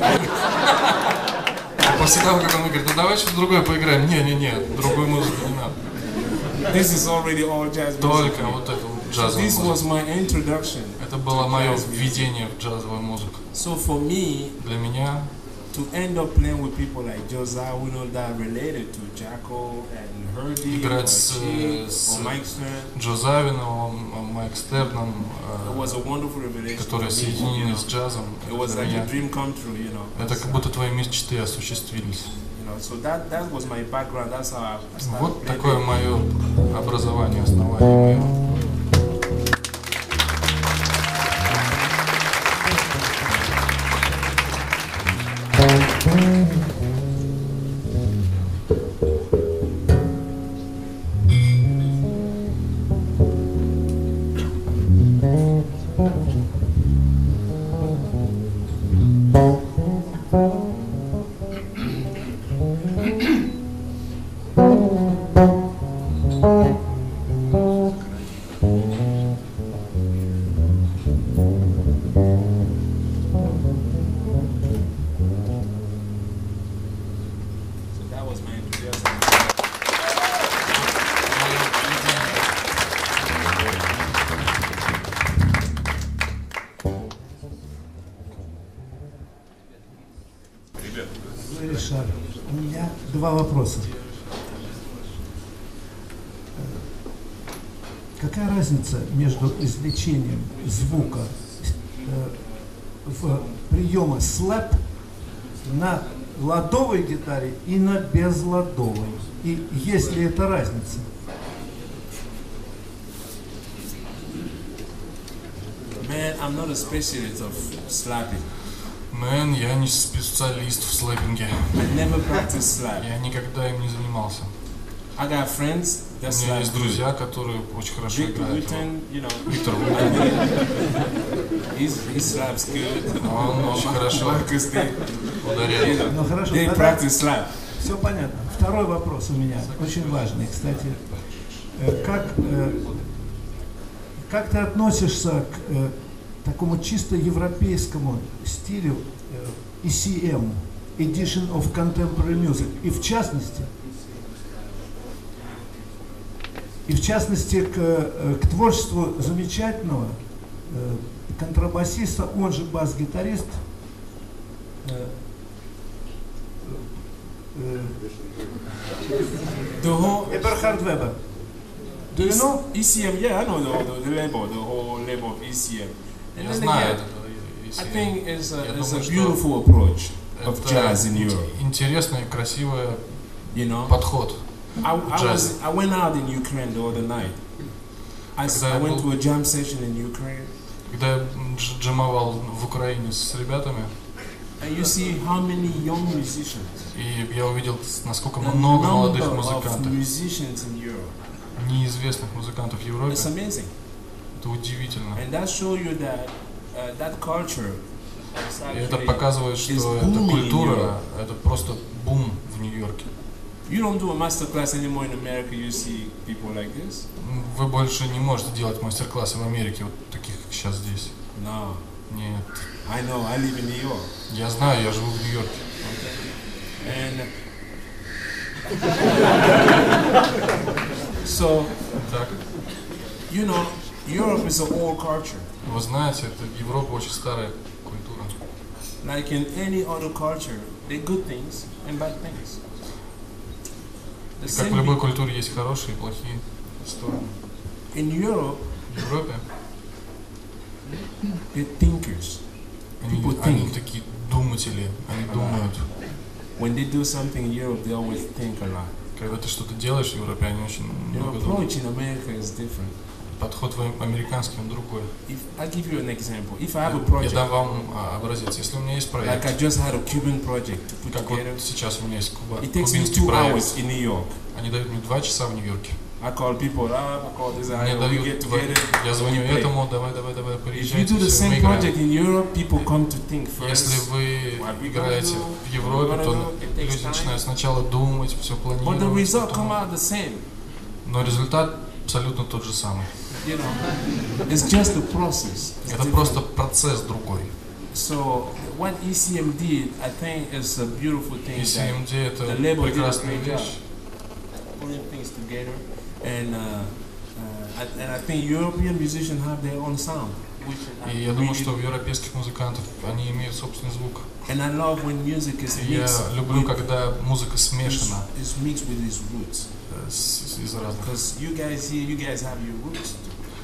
А после того, как он мне говорит, ну давай что-то другое поиграем. Не-не-не, другую музыку не надо. This is already all jazz music. Только вот эту So джазовую this музыку. was my introduction. Это было мое введение в джазовую музыку. So for me, Для меня to end up playing with people like Josiah, we know that related to Jaco and Herbie, or играть с, Chick, с or Mike Stern, Джо Завиновым, Майк Стерном, it was a wonderful revelation. которые for me, you соединены know. с джазом. It was Для like a меня dream come true, you know. это как будто твои мечты осуществились. You know, so that that was my background. That's how I started Вот playing. такое мое образование, основание мое. So that was my introduction. Ришар, у меня два вопроса. Какая разница между извлечением звука э, в приема слэп на ладовой гитаре и на безладовой? И есть ли это разница? Man, I'm not a specialist of slapping. Мэн, я не специалист в слэпинге. I never practiced slap. Я никогда им не занимался. I got friends У that меня slap. есть друзья, которые очень хорошо Victor играют. Wooten, you know. Виктор Вутен. He's, he slaps good. Он очень хорошо Marcus, they, you ударяет. know, Ну хорошо, they тогда practice slap. Все понятно. Второй вопрос у меня, очень важный, кстати. Как, как ты относишься к такому чисто европейскому стилю и си эм, Edition of Contemporary Music, и в частности, и в частности к, к творчеству замечательного контрабасиста, он же бас-гитарист, Эберхард Вебер. Do you know E C M? Yeah, I know the, the, the label, the whole label of E C M. And then again, I think it's a, it's a beautiful approach of jazz in Europe. Интересный, красивый you know? подход. I, I, was, I went out in Ukraine the other night. I, I went to a jam session in Ukraine. Когда я джамовал в Украине с ребятами, and you see how many young musicians. И я увидел, насколько много молодых музыкантов. Musicians in Europe. Неизвестных музыкантов в Европе. It's amazing. Это удивительно. And that shows you that uh, that culture. И это показывает, что эта культура, это просто бум в Нью-Йорке. You don't do a master class anymore in America. You see people like this. Вы больше не можете делать мастер-классы в Америке, вот таких, как сейчас здесь. No. Нет. I know. I live in New York. Я знаю, я живу в Нью-Йорке. And so, так. You know, Europe is an old culture. Вы знаете, это Европа очень старая культура. Like in any other culture, there are good things and bad things. И как в любой культуре есть хорошие и плохие стороны. In Europe, в Европе they're thinkers. Они, они такие думатели, они думают. When they do something in Europe, they always think a lot. Когда ты что-то делаешь в Европе, они очень много думают. Approach in America is different. Подход американский, он другой. If I give you an example, if I have a project, я дам вам образец. Если у меня есть проект, like I just had a Cuban project to put как together, вот сейчас у меня есть куба, it takes me кубинский two проект, hours in New York. Они дают мне два часа в Нью-Йорке. I call people up, I call this, I Мне we get together. Я звоню этому, давай, давай, давай, приезжайте. If you do the same project in Europe, people come to think first. Если вы играете в Европе, то люди начинают сначала думать, все планировать. But the result come out the same. Но результат абсолютно тот же самый. You know, it's just the process. Это просто процесс другой. So what E C M did, I think, is a beautiful thing. E C M D это прекрасная вещь. Putting things together, and uh, uh, and I think European musicians have their own sound. И я думаю, что у европейских музыкантов они имеют собственный звук. And I love when music is mixed. Я люблю, когда музыка смешана. It's mixed with its roots. Из разных. Because you guys here, you guys have your roots.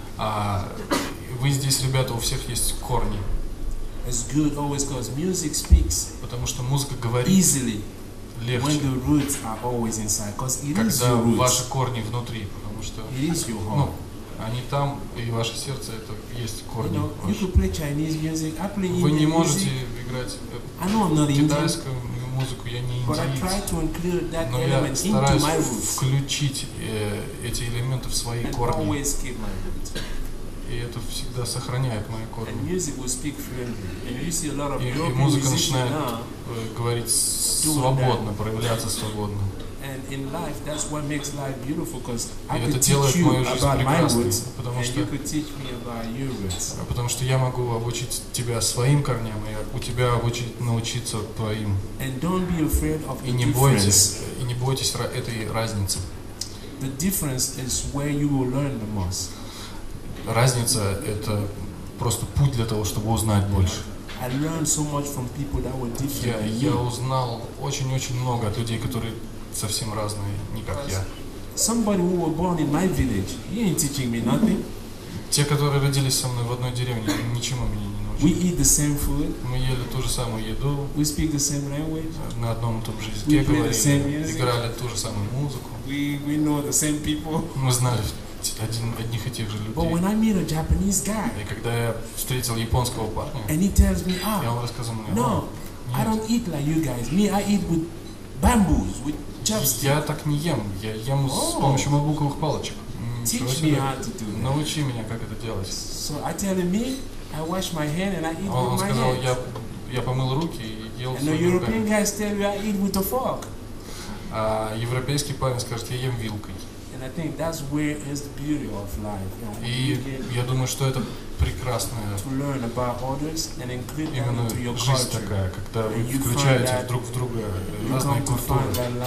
А вы здесь, ребята, у всех есть корни. It's good always because music speaks. Потому что музыка говорит easily. Легче. When the roots are always inside, because it is Когда your roots. ваши корни внутри, потому что it is your home. Ну, они там, и ваше сердце это есть корни. You know, you could play Chinese music. I play Вы не Indian можете music. играть I know I'm not китайскую музыку, я не индиец, но я стараюсь включить э, эти элементы в свои and корни. always keep my roots. И это всегда сохраняет мои корни. And music will speak fluently. And you see a lot of И, и European музыка musicians начинает now э, говорить свободно, проявляться свободно. And in life, that's what makes life beautiful, because И I это could делает teach you мою жизнь about my прекрасной, roots, потому and что you could teach me about your roots. потому что я могу обучить тебя своим корням, и у тебя обучить научиться твоим. And don't be afraid of И the не difference. бойтесь, и не бойтесь этой разницы. The difference is where you will learn the most. Разница – это просто путь для того, чтобы узнать больше. I learned so much from people that were different Я, than я you. узнал очень-очень много от людей, которые совсем разные, не как я. Somebody who were born in my village, he ain't teaching me nothing. Те, которые родились со мной в одной деревне, ничему меня не научили. We eat the same food. Мы ели ту же самую еду. We speak the same language. На одном и том же языке We play the same говорили, music. играли ту же самую музыку. We we know the same people. Мы знали один, одних и тех же людей. But when I meet a Japanese guy, И когда я встретил японского парня, and he tells me, и ah, он рассказал мне, no, I нет, don't eat like you guys. Me, I eat with bamboos, with chopsticks. я так не ем, я ем с Oh. помощью бамбуковых палочек. Ничего Teach себе. me how to do that. Научи меня, как это делать. So I tell him, me, I wash my hand and I eat Он, он with my сказал, hand. я, я помыл руки и ел And the своими European руками. guys tell you I eat with a fork. А европейский парень скажет, я ем вилкой. And I think that's where is the beauty of life. You know, И я думаю, что это прекрасная именно жизнь такая, когда вы включаете друг в друга разные культуры.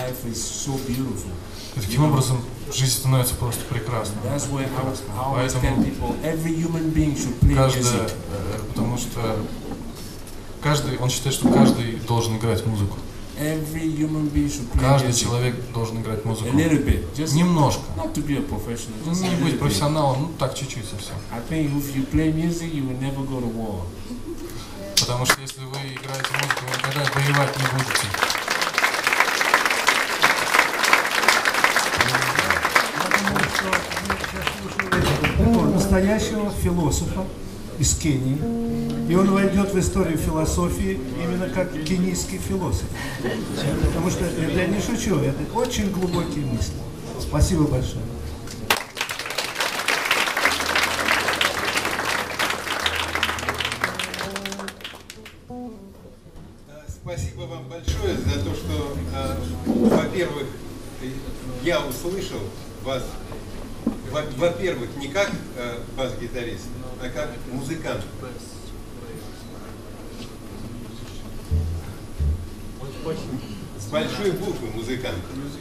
И таким образом жизнь становится просто прекрасной. Поэтому каждый, потому что каждый, он считает, что каждый должен играть музыку. Каждый человек должен играть музыку. Немножко. Не быть профессионалом, ну так чуть-чуть совсем. Потому что если вы играете музыку, вы никогда воевать не будете. Такого настоящего философа из Кении. И он войдет в историю философии именно как кенийский философ. Потому что это, я не шучу, это очень глубокие мысли. Спасибо большое. Спасибо вам большое за то, что, э, во-первых, я услышал вас, во-первых, не как э, бас-гитарист, а как музыкант. С большой буквы музыкант.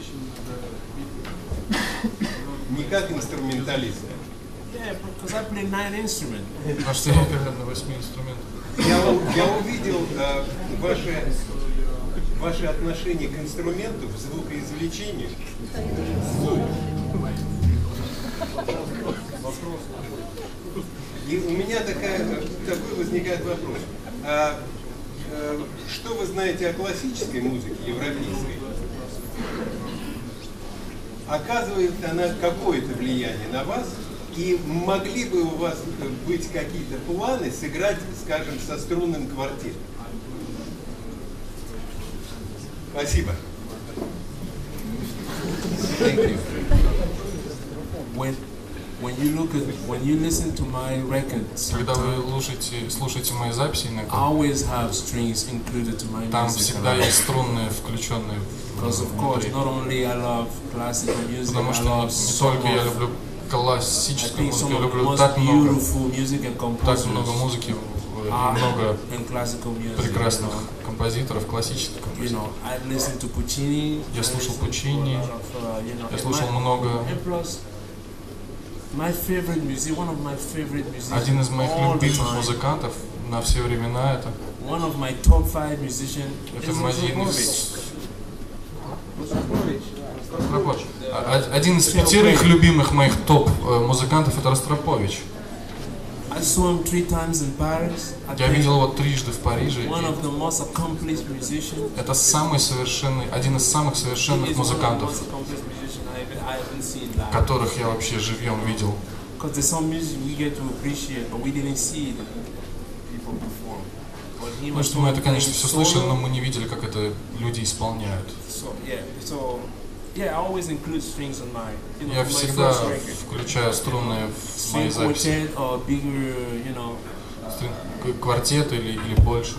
Не как инструменталиста. А что я играю на восьми инструментах? Я, я увидел э, ваше, ваше отношение к инструменту, к звукоизвлечению. Звук. И у меня такая, такой возникает вопрос. А, а, что вы знаете о классической музыке, европейской? Оказывает она какое-то влияние на вас? И могли бы у вас быть какие-то планы сыграть, скажем, со струнным квартетом? Спасибо. Thank you. When, when you look at, when you listen to my records, когда вы слушаете, слушаете мои записи, иногда, always have strings included to my там music. всегда есть струнные, включенные Because of course, not only I love classical music, потому I что love не только я люблю классическую музыку, я люблю так много, так много музыки, и много прекрасных композиторов, классических композиторов. Я слушал Пучини, я слушал много. Один из моих любимых музыкантов на все времена это, это один из Один из пятерых любимых моих топ-музыкантов это Ростропович. Я видел его трижды в Париже. Это самый совершенный, один из самых совершенных музыкантов, которых я вообще живьем видел. Потому что мы это, конечно, все слышали, но мы не видели, как это люди исполняют. Я всегда включаю струнные в мои записи. Квартет или, или больше.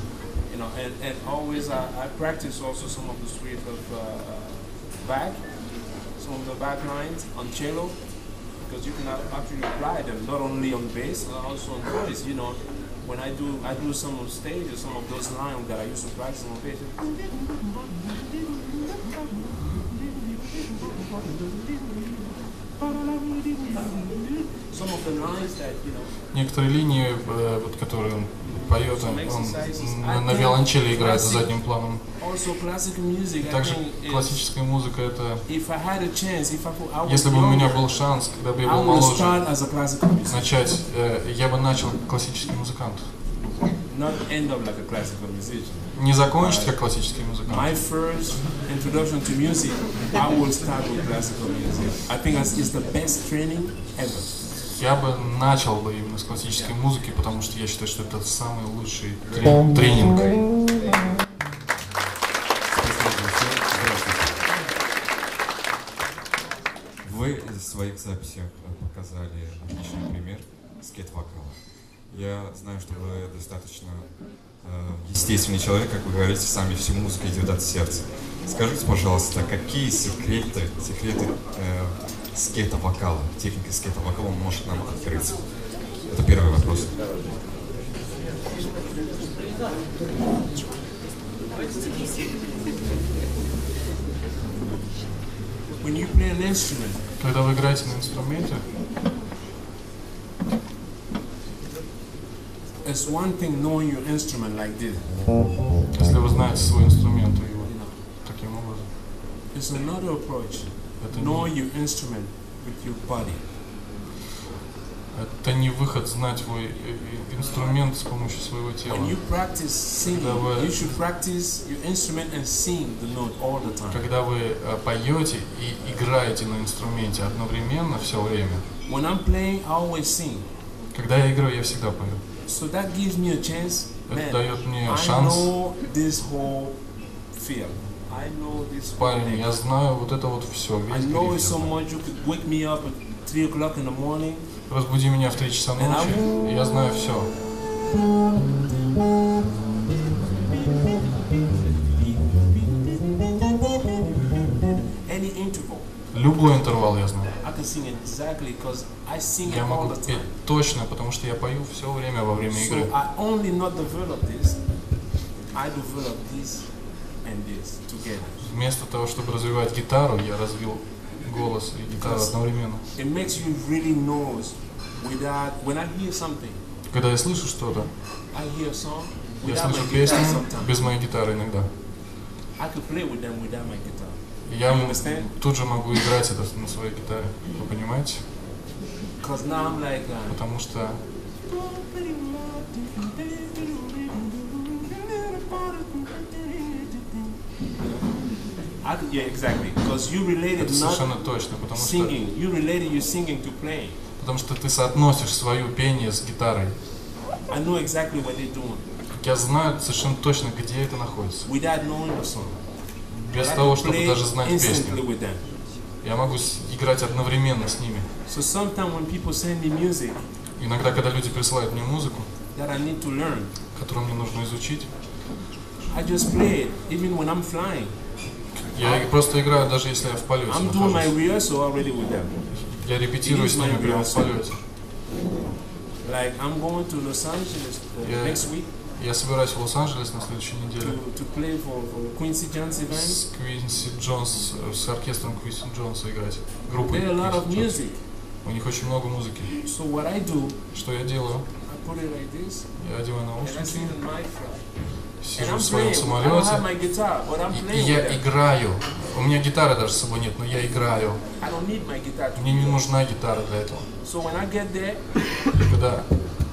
Because you can actually apply them not only on bass, but also on voice. You know, when I do, I do some on stage, or some of those lines that I used to practice on bass. Some of the lines that you know. Некоторые линии, вот, которые он поет, он, он на виолончели играет за задним планом. Также классическая музыка это... Если бы у меня был шанс, когда бы я был моложе, начать, я бы начал классический музыкант. Не закончить как классический музыкант. Я бы начал бы именно с классической музыки, потому что я считаю, что это самый лучший тренинг. Вы в своих записях показали отличный пример скейт-вокала. Я знаю, что вы достаточно э, естественный человек, как вы говорите, сами всю музыку идет от сердца. Скажите, пожалуйста, какие секреты, секреты э, скейта-вокала, техники скейта-вокала может нам открыть? Это первый вопрос. When you play an instrument, когда вы играете на инструменте, it's one thing knowing your instrument like this. Если вы знаете свой инструмент и его таким образом. It's another approach. Это Know не, your instrument with your body. это не выход знать свой инструмент с помощью своего тела. When you practice singing, Когда вы, you should practice your instrument and sing the note all the time. когда вы поете и играете на инструменте одновременно все время. When I'm playing, I always sing. Когда я играю, я всегда пою. So that gives me a chance. Это Man, дает мне I шанс. know this whole field. I know this whole Парень, thing. я знаю вот это вот все. I Весь know гриф it so я знаю. much you could wake me up at three o'clock in the morning. Разбуди меня в три часа ночи, и я знаю все. Any interval. Любой интервал я знаю. I can sing it exactly because I sing it Я all могу the петь time. точно, потому что я пою все время во время игры. So I only not develop this. I develop this and this together. Вместо того, чтобы развивать гитару, я развил голос и гитару одновременно. It makes you really know without when I hear something. Когда я слышу что-то, I hear a song я without my слышу guitar песню sometimes. без моей гитары иногда. I could play with them without my guitar. И я You understand? тут же могу играть это на своей гитаре. Вы понимаете? Because now I'm like. Uh, Потому что I could, yeah, exactly. Because you related это not совершенно точно, потому что singing. You related your singing to playing. потому что ты соотносишь свое пение с гитарой. I know exactly what they're doing. Я знаю совершенно точно, где это находится. Without knowing the song. Без I того, could чтобы play даже знать instantly песню. with them. Я могу с- играть одновременно с ними. So sometimes when people send me music Иногда, когда люди присылают мне музыку, that I need to learn, которую мне нужно изучить, I just play it even when I'm flying. я и просто играю, даже если я в полете I'm doing my нахожусь. rehearsal already with them. Я репетирую It с is my ними прямо в rehearsal. полете. Like I'm going to Los Angeles uh, Я, next week я собираюсь в Лос-Анджелес на следующей неделе to, to play for, for Quincy Jones event. с Квинси Джонс, с оркестром Квинси Джонса играть. Группой There are a lot of Quincy Jones. music. У них очень много музыки. So what I do, Что я делаю? I put it like this, Я одеваю and I наушники, sing in my flight. And сижу I'm в своем playing. I don't have самолете, my guitar, but I'm и, и playing with я them. играю. У меня гитары даже с собой нет, но я играю. I don't need my guitar to Мне не нужна гитара для этого. So when I get there, И когда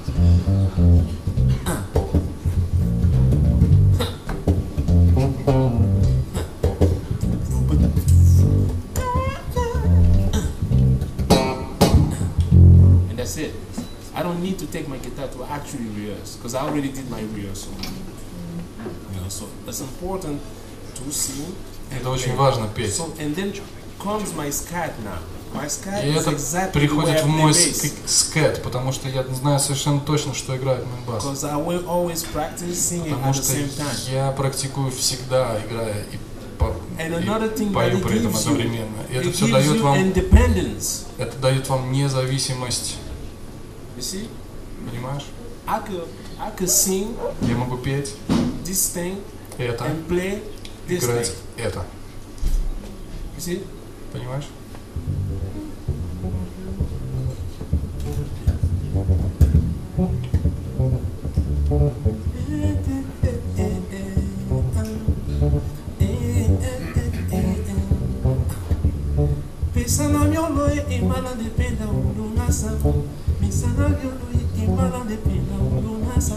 and that's it. I don't need to take my guitar to actually rehearse because I already did my rehearsal. You know, so it's important to sing. это очень важно петь. So and then comes my scat now. My scat И is это exactly the way приходит I в play мой bass. ск- скэт, потому что я знаю совершенно точно, что играет мой бас. Because I will always practice singing Потому at the что same time. я практикую всегда, играя и, по- And и another thing that пою it при этом gives you, одновременно. И это it все gives дает you вам, independence. это дает вам независимость. You see? Понимаешь? I could I could sing Я могу петь this thing это, and play this играть thing. это. You see? Понимаешь? Pensando na minha lua e mala dependa o do nasa. Pensando na minha lua e mala dependa o do nasa.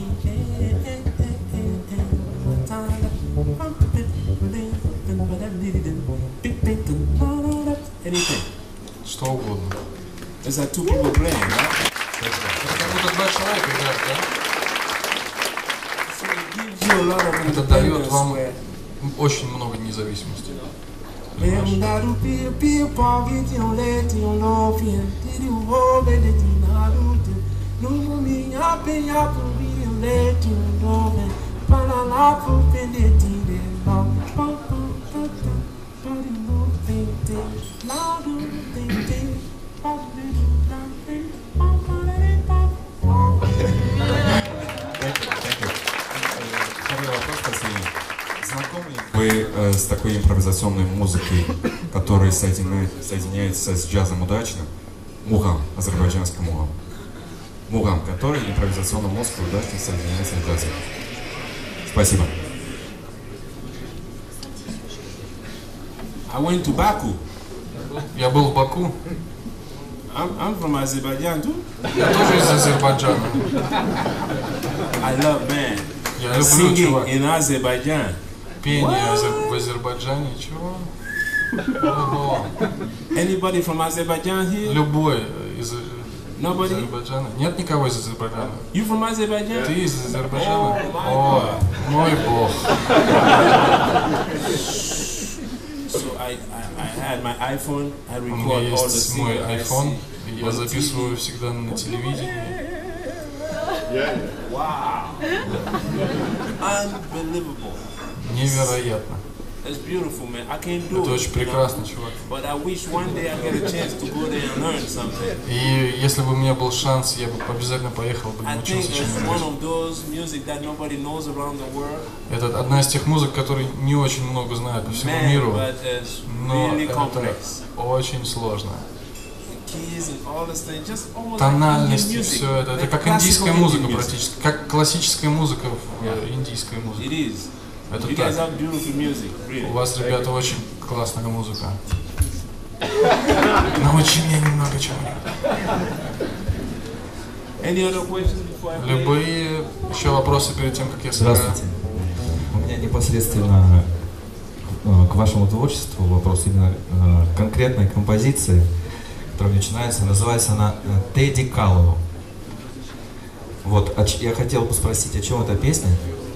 Anything. Что угодно. It's like two people playing, right? Это как будто два человека играют, да? Gives you a lot of Это дает independence вам where очень много независимости. I'm not a peer, peer, pocket, you let you love you, did you hold it, did you not do it? No, me, I pay up to be a let you love it, but I love to pay it, did it, love, знакомы ли вы э, с такой импровизационной музыкой, которая соединяет, соединяется с джазом удачно? Мугам, азербайджанский мугам. Мугам, который импровизационная музыка удачно соединяется с джазом. Спасибо. I went to Baku. Я был в Баку. I'm, I'm from Azerbaijan too. Я тоже из Азербайджана. I love band. Я I'm люблю, singing чувак. in Azerbaijan. Пение азер... в Азербайджане, чего? Ого. Anybody from Azerbaijan here? Любой из Nobody? Азербайджана. Нет никого из Азербайджана. You from Azerbaijan? Ты из Азербайджана? Oh, my О, God. мой бог. So I, I, I had my iPhone. I У меня record all the есть мой singers I iPhone, see и я on записываю T V. всегда на телевидении. Wow. Unbelievable. Невероятно. That's beautiful, man. I can't do Это it. очень прекрасно, чувак. But I wish one day I get a chance to go there and learn something. И если бы у меня был шанс, я бы обязательно поехал бы и I think научился it's one чему-нибудь. of those music that nobody knows around the world. Это одна из тех музык, которые не очень много знают по всему Man, миру, but it's но really это complex. очень сложно. Keys and all this thing, just almost Тональности, like Indian music. все это, это Like как classical индийская Indian музыка music. практически, как классическая музыка в Yeah. индийской музыке. It is. Это You guys так. have beautiful music, really. У вас, ребята, очень классная музыка. Научи меня немного чего-нибудь. Any other questions before I play? Любые еще вопросы перед тем, как я сыграю? Здравствуйте. У меня непосредственно э, к вашему творчеству вопрос именно э, конкретной композиции, которая начинается, называется она э, «Тедди Каллоу». Вот, а ч- я хотел бы спросить, о чем эта песня?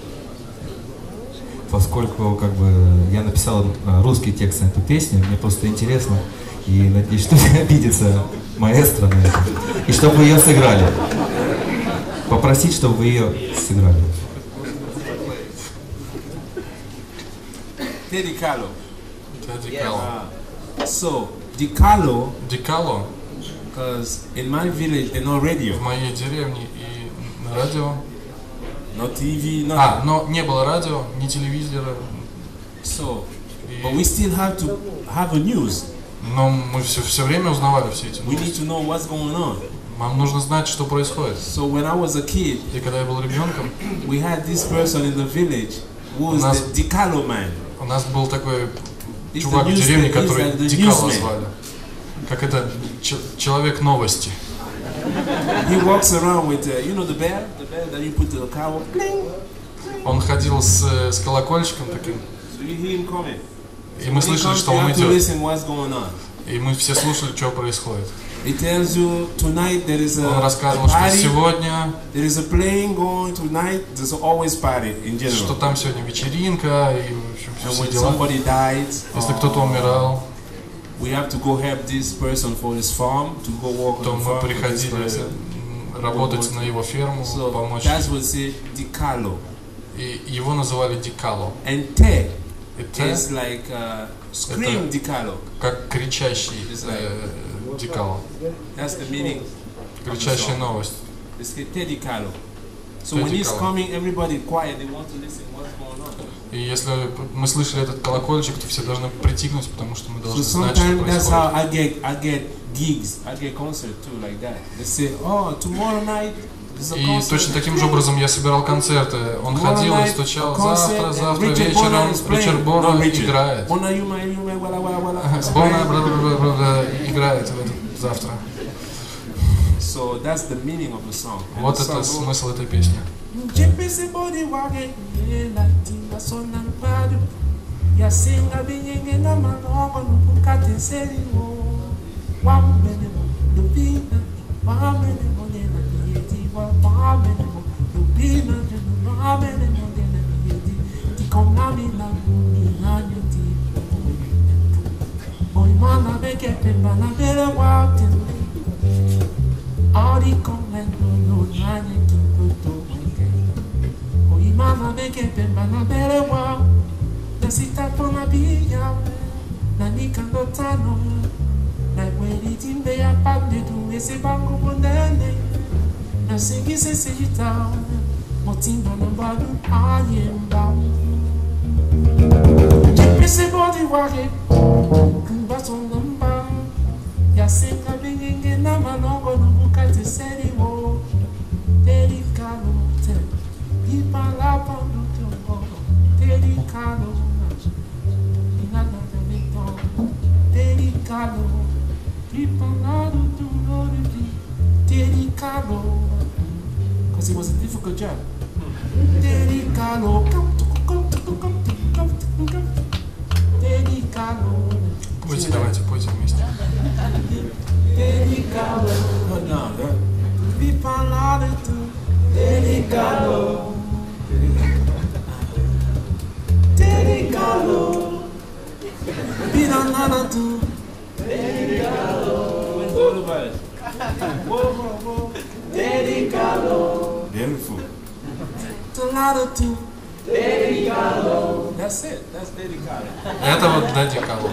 Поскольку как бы я написал э, русский текст на эту песню, мне просто интересно, и надеюсь, что не обидится маэстро на это, и чтобы вы ее сыграли. Попросить, чтобы вы ее сыграли. Teddy Callo. Teddy Callo. Uh, so, Dicalo, Дикало because in my village there's no radio, в моей деревне и на радио. no T V, nothing. А, но не было радио, ни телевизора. So, but we still have to have a news. Но мы все, все время узнавали все эти We need новости. to know what's going on. Нам нужно знать, что происходит. So when I was a kid, И когда я был ребенком, we had this person in the village who was У нас- the Dicalo man. у нас был такой He's чувак the в news- деревне, he's который like the Дикало newsman. звали. Как это ч- человек новости. He walks around with, uh, you know, the bear, the bear that you put the cow. Он ходил с, с колокольчиком таким, So you hear him coming. и мы When he слышали, comes, что you он have to идет. listen what's going on. И мы все слушали, что происходит. He tells you tonight there is a, Он a рассказывал, что party. сегодня, There is a playing going tonight. There's always party in general. что там сегодня вечеринка, и в общем, And все when дела. somebody dies, Если кто-то умирал, we have to go help this person for his farm to go work то on the мы farm with this приходили person. м, работать на его ферму, So помочь. that's what say Dicalo. И его называли Дикало. And te И те is like uh, scream Это- Dicalo. как кричащий It's like- э, Дикало. That's the meaning. Кричащая новость. It's te Dicalo. So Te when he's Dicalo. coming, everybody quiet. They want to listen what's going on. И если мы слышали этот колокольчик, то все должны притихнуть, потому что мы So должны знать, что sometimes that's how происходит. I get I get gigs, I get concerts too like that. They say, oh, tomorrow night there's a И concert. точно таким же образом я собирал концерты. Он Tomorrow ходил и night, стучал. a concert, Завтра, and завтра Richard Bona вечером is playing. Ричард Бона No, Richard. играет. Bona, you may, you may, wala, wala, wala. Бона бла-бла-бла-бла-бла играет в этот завтра. So that's the meaning of the song. And Вот the это song goes, смысл этой песни. Jepese body wage latina sona bado ya singa binyenge na malongo nukukate seri wo wamene mo lubina wamene mo nena yeti wa wamene mo lubina jenu wamene mo nena yeti ti konami na ni nani ti boy mana beke pemba na bere wa tende ari komendo no nani ti kuto Mama beke pemba na bere wa na sita pona biya na nikando tano na weli timbe ya pande tu ese bango bonene na singi se sejita motimba na badu ayemba wake, bason namba, yasenga bingenge na manongo nubukati seri wo, delicado, ipa la panduto, delicado, inana delito, delicado, ipa la duto, delicado, because it was a difficult job. Delicado, Пойте, давайте, пойте вместе. Delicado, no, no, delicado, delicado, delicado, delicado, Beautiful. delicado, delicado. That's it. That's delicado. Это вот Дедикало.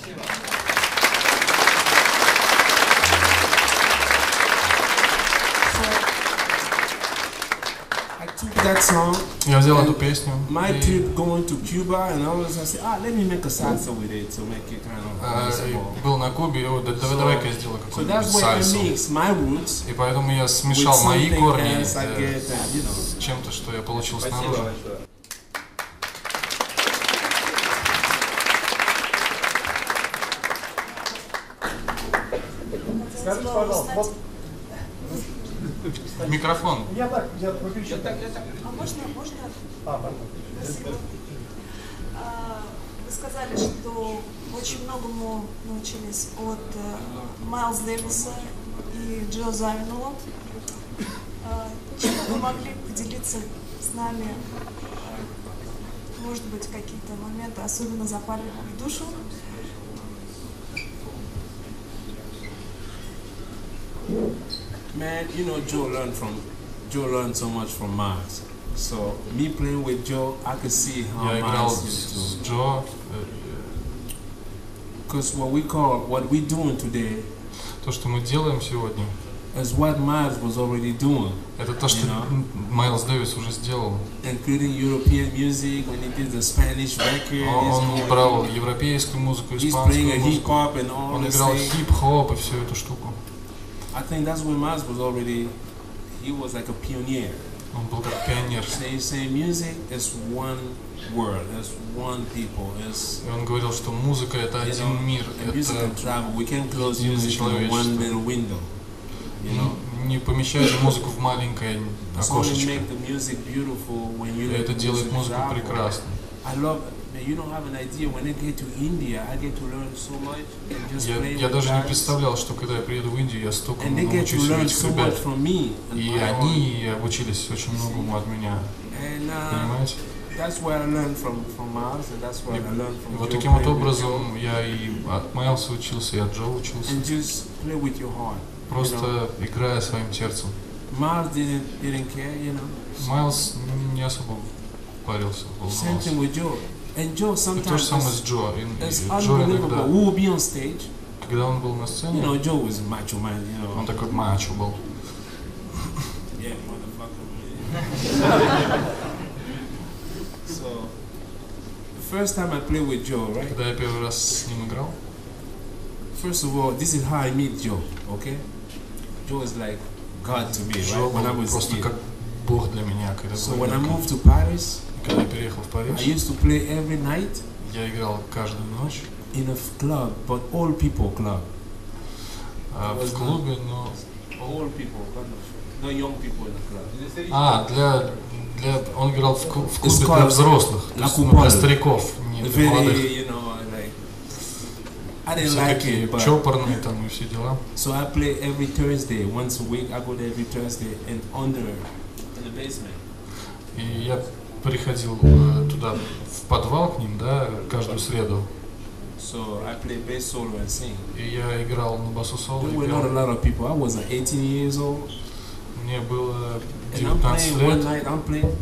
That song. Я взял эту песню. My и, trip going to Cuba, and I was gonna say, ah, let me make a salsa with it to make it kind of. а, и был на Кубе, и вот, давай, давай-ка я сделаю So какую-нибудь that's why I сальсу. mix my roots. И поэтому я смешал with мои something корни else I э, get, and, you know. с чем-то, что я получил снаружи. Скажите, пожалуйста, вот Микрофон. я так, я выключу. А можно, можно? А, пардон. Спасибо. А, Вы сказали, что очень многому научились от э, Майлза Дэвиса и Джо Завинова. А, Чем вы могли поделиться с нами? А, Может быть, какие-то моменты особенно запали вам в душу? Man, you know, Joe learned from Joe learned so much from Miles. So me playing with Joe, I could see how Я играл Miles с used to. Джо. Because what we call, what we doing today, То, что мы делаем сегодня, is what Miles was already doing. это то, что You know? Майлз Дэвис уже сделал. Including European music when he did the Spanish record. Он, he's он брал европейскую музыку, He's испанскую playing a музыку. hip-hop and all Он this играл thing. хип-хоп и всю эту штуку. I think that's when Miles was already, he was like a pioneer. Он был как пионер. Say, say music is one world, it's one people, it's, И он говорил, что музыка это you один know, мир, and music это can travel. We can close единое music in one человечество. little window. You know? Ну, не помещайте музыку в маленькое It's only окошечко. make the music beautiful when you И let это the делает music музыку travel. прекрасной. I love, man, you don't have an idea, when I get to India, I get to learn so much and just Я, play я with даже не guys. представлял, что когда я приеду в Индию, я столько And they get to научусь у learn этих so much ребят. from me. and И my они обучились очень многому от меня. And uh, Понимаете? that's where I learned from, from Miles, and that's where I learned И from вот Joe, таким вот playing with образом Joe. я и от Майлса учился, и от Джо учился. And just play with your heart. you know. Просто играя своим сердцем. Miles didn't didn't care, you know. Майлз не особо парился, Same thing волновался. with Joe. And Joe И sometimes то же самое it's, с Джо. И, it's и Джо unbelievable. иногда, We will be on stage. когда он был на You сцене, know, Joe was a macho man. You know. он такой мачо был. Yeah, motherfucker. So, the first time I played with Joe, right? Когда я первый раз с ним играл, First of all, this is how I meet Joe. Okay, Joe is like God to me, Джо right? When I был was a просто kid. как Бог для меня, когда So был when I ребенком. moved to Paris, Когда я переехал в I Париж, used to play every night я играл каждую ночь in a f- club, but old people club. а, в клубе, но... Old people, not, not young people in the club. А, для, для... Он играл в, клу- в It's клубе called для взрослых, то La есть, ну, Coupole. для стариков, не для молодых. Very, you know, like I didn't Все like такие it, but чопорные там и все дела. so I play every Thursday, once a week. I go there every Thursday and under in the basement. И я приходил э, туда, в подвал к ним, да, каждую среду. So I play bass solo and sing. И я играл на басу соло. There и were пел. not a lot of people. I was like eighteen years old, Мне было and I'm девятнадцать playing one лет. night. I'm playing.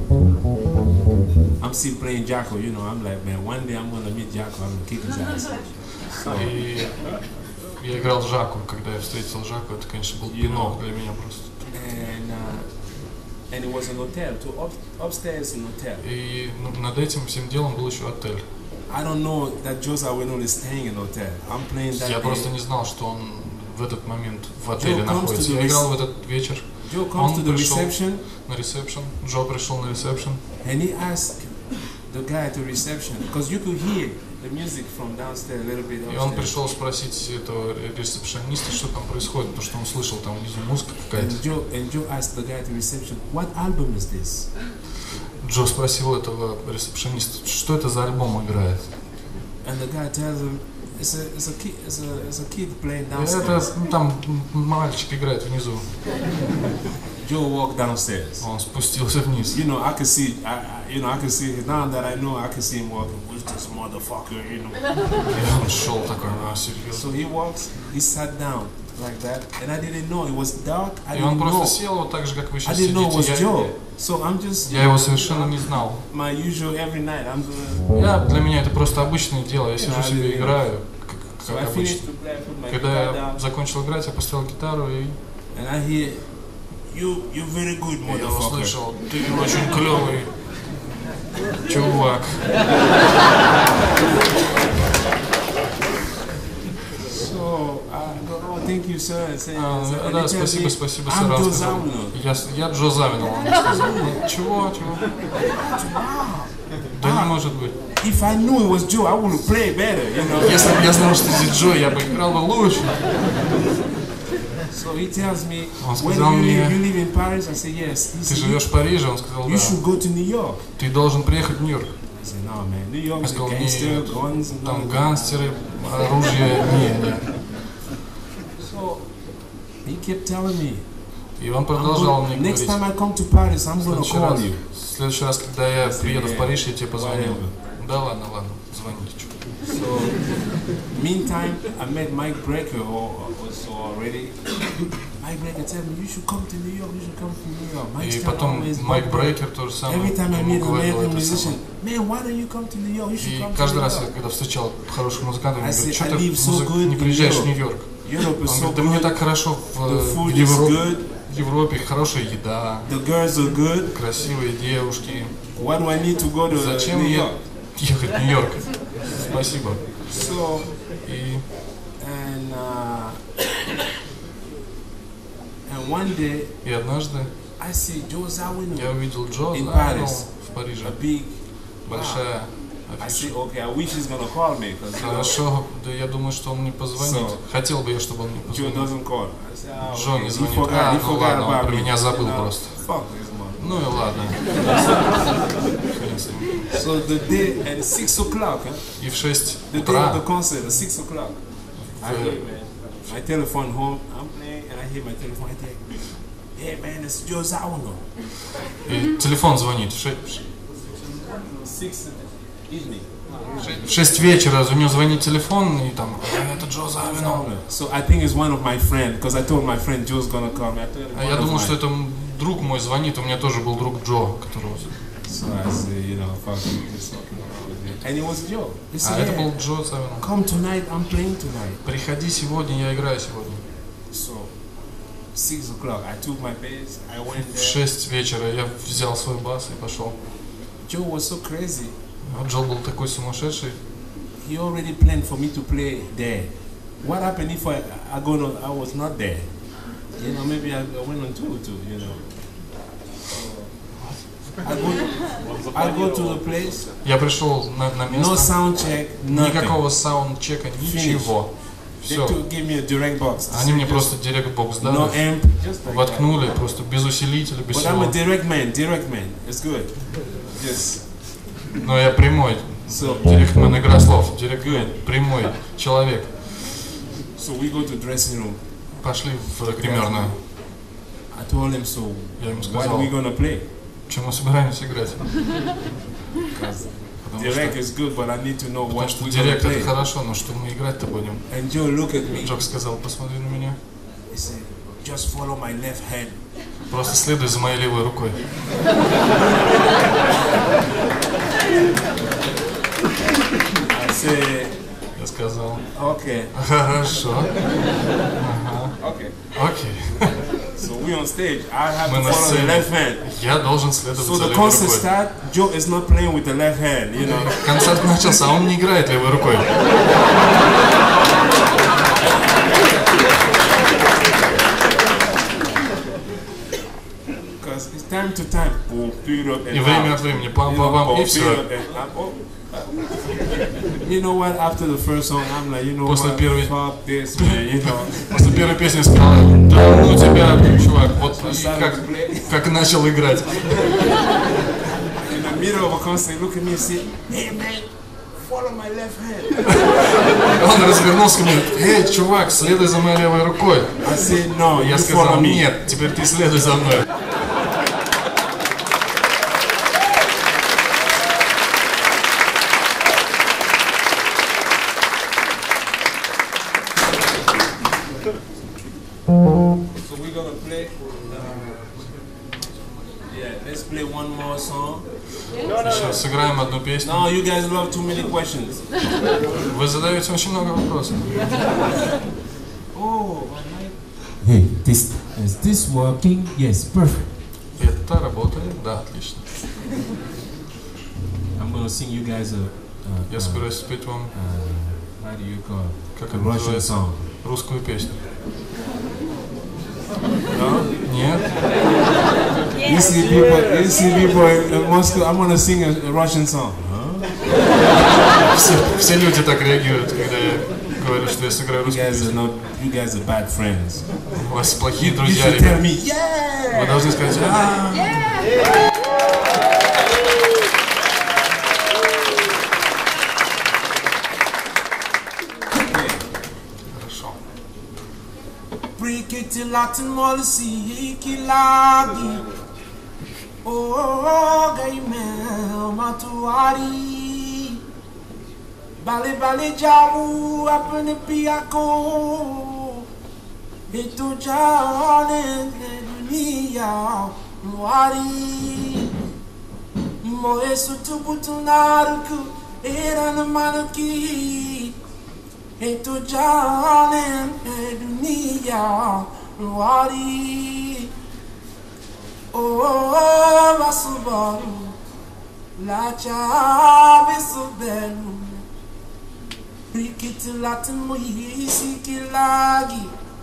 I'm still playing Jacko. You know, I'm like, man, one day I'm gonna meet Jacko. I'm gonna kick his ass. So, И я играл Жаку. Когда я встретил Жаку, это, конечно, был пинок для меня просто. and uh, and it was an hotel. To up, upstairs in hotel. И ну, над этим всем делом был еще отель. I don't know that Joe Zawinul is staying in hotel. I'm playing that Я day. просто не знал, что он в этот момент в отеле Joe comes находится. to the Я играл в rec- этот вечер. Joe comes Он to the пришел reception. на ресепшн. Джо пришел на ресепшн. And he asked the guy at the reception, because you could hear the music from downstairs a little bit И он upstairs. пришел спросить этого ресепшениста, что там происходит, потому что он слышал там внизу музыка какая-то. And Joe, and Joe asked the guy at the reception, what album is this? Джо спросил этого ресепшениста, что это за альбом играет. And the guy tells him, it's a, it's a, kid, it's a, it's a kid playing И downstairs. это ну, там мальчик играет внизу. Joe walked downstairs. Он спустился вниз. You know, I could see, I, I, you know, I could see, now that I know, I could see him walking, who's this motherfucker, you know. И он шел такой, а, серьезно. So he walks, he sat down like that, and I didn't know, it was dark, I И он didn't просто know. сел вот так же, как вы I сейчас didn't know it was сидите. Joe. So I'm just, Я его совершенно не знал. my usual every night, I'm doing, Я, для меня это просто обычное дело. Я сижу себе играю, как, So I как finished обычно. to play, I put my Когда guitar я down, закончил играть, я поставил гитару и and I hear, you, you're very good, я motherfucker. услышал, ты очень клевый чувак. So I go, oh, thank you, sir. And say, А, and да, he tells спасибо, me, спасибо, I'm сэр. Он Joe сказал, Zawinul. я, с- я Джо Завинул. Он сказал, «Ну, чего, чего? Да не может быть. If I knew it was Joe, I would play better, you know. Если бы я знал, что здесь Джо, я бы играл бы лучше. So he tells me, Он when сказал you мне, live, you live in Paris? I said, yes. He ты said, живешь в Париже? Он сказал, you should да. go to New York. Ты должен приехать в Нью-Йорк. I said, no, man. New York Я is сказал, gangster, нет, guns, and all там that. гангстеры, оружие, не, не. So he kept telling me, И он продолжал мне next говорить, time I come to Paris, I'm в going to следующий call раз, you. в следующий раз, когда я приеду в Париж, я тебе позвоню. Whatever. Да ладно, ладно, звоните. чё. So, meantime, I met Mike Brecker al- also already. Mike Brecker told me, you should come to New York, you should come to New York. Mike's И tell потом always Майк Mike Брейкер то же самое Every time I ему meet an говорил American это musician, самое. man, why don't you come to New York? You should И come to каждый New раз, York. я когда встречал хороших музыкантов, I я said, говорю, что I ты live so музык- good не in приезжаешь в Europe. Нью-Йорк? Europe Он is so говорит, да мне good. так хорошо в, The в food is Европе. good. В Европе хорошая еда, The girls are good. красивые девушки. Why do I need to go to Зачем New мне York? ехать в Нью-Йорк? Спасибо. So, И, and uh, and one day и однажды I see Joe Zawinul я увидел Джо in Завинул Paris. в Париже. A big, Большая I афиша. see. Okay, I wish he's gonna call me because Хорошо, да я думаю, что он мне позвонит. So, Хотел бы я, чтобы он мне Joe позвонил. doesn't call. I said, oh, Джо okay, не he звонит. forgot, А, he ну forgot ладно, он about про me. меня забыл You know, просто. Fuck this man. Ну и ладно. So the day at six o'clock, huh? И в шесть The day of the утра concert at six o'clock. I hear, man, my telephone home. I'm playing and I hear my telephone. I think, hey man, it's Joe Zawinul. и телефон звонит. В ше- Six evening. в шесть вечера у него звонит телефон, и там, «А, это Джо Завинул». So I think it's one of my friends because I told my friend Joe's gonna call me. I told him А one я of думал, mine. что это друг мой звонит, у меня тоже был друг Джо, которого... So I said, you know, fuck it, just fucking around with it. And it was Joe. He А said, это yeah, был Джо Завинул. come tonight, I'm playing tonight. Приходи сегодня, я играю сегодня. So six o'clock, I took my bass, I went В there. шесть вечера я взял свой бас и пошел. Joe was so crazy. А Джо был такой сумасшедший. He already planned for me to play there. What happened if I I go no, I was not there? You know, maybe I, I went on tour too. You know. I go, I go to the place. Я пришел на, на место. No sound check, nothing. Никакого саундчека, ничего. They Все. took, give me a direct box. Они мне Just- просто директ-бокс дали, No amp, just like воткнули, просто без усилителя, без But I'm a всего. direct man, direct man. It's good. Yes. Но я прямой. So- Директмен, игра слов. Директмен, прямой человек. So we go to dressing room. Пошли в гримерную. I told him, so Я ему what сказал, are we gonna play? чем мы собираемся играть. Because Потому direct что, is good, but I need to know потому what что we're gonna директ это play. хорошо, но что мы играть-то будем. And Joe looked at me. Джок сказал, посмотри на меня. He said, just follow my left hand. Просто следуй за моей левой рукой. I said, Я сказал. Okay. Хорошо. Ага. Okay. Окей. So we on stage. I have Мы to на follow the left сцене. hand. Я должен следовать So за the левой concert рукой. start. Joe is not playing with the left hand, you know. Концерт начался, а он не играет левой рукой. Because it's time to time. Boom, beat up and И время от out. времени You know, пам-пам-пам, boom, и beat все. up and out. Oh. You know what? After the first song, I'm like, you know После what? первой- Fuck this, man. You know. После первой песни сказал, да ну тебя, чувак, вот и как, как начал играть. In the middle of a concert, look at me and say, hey man, follow my left hand. Он развернулся ко мне, эй, чувак, следуй за моей левой рукой. I said, no, Я you сказал, follow me. нет, теперь ты следуй за мной. So we're gonna play. Uh, yeah, let's play one more song. Еще сыграем одну песню. No, you guys love too many questions. Вы задаете очень много вопросов. Oh, Hey, this is this working? Yes, perfect. Это работает? Да, отлично. I'm gonna sing you guys a. a Я собираюсь спеть вам, uh, how do you call it? как A это Russian называется, song. русскую песню. No? Нет? You see people, you see people in Moscow. I'm gonna sing a, a Russian song. Все, все люди так реагируют, когда я говорю, что я сыграю You русскую guys are песню. not. You guys are bad friends. У вас плохие You друзья, should tell ребята. me, yeah. Вы должны сказать, а Хорошо. Prikiti Latin molisi kilagi. Oh, gay man, matuari. Bale bale jawu apne piako. Eto jane dunia muari. Mo esu tubutu naruku era na manuki. Eto jane dunia muari. Oh, vasubaru la chave subelu. Prikiti Latin moisi kilagi.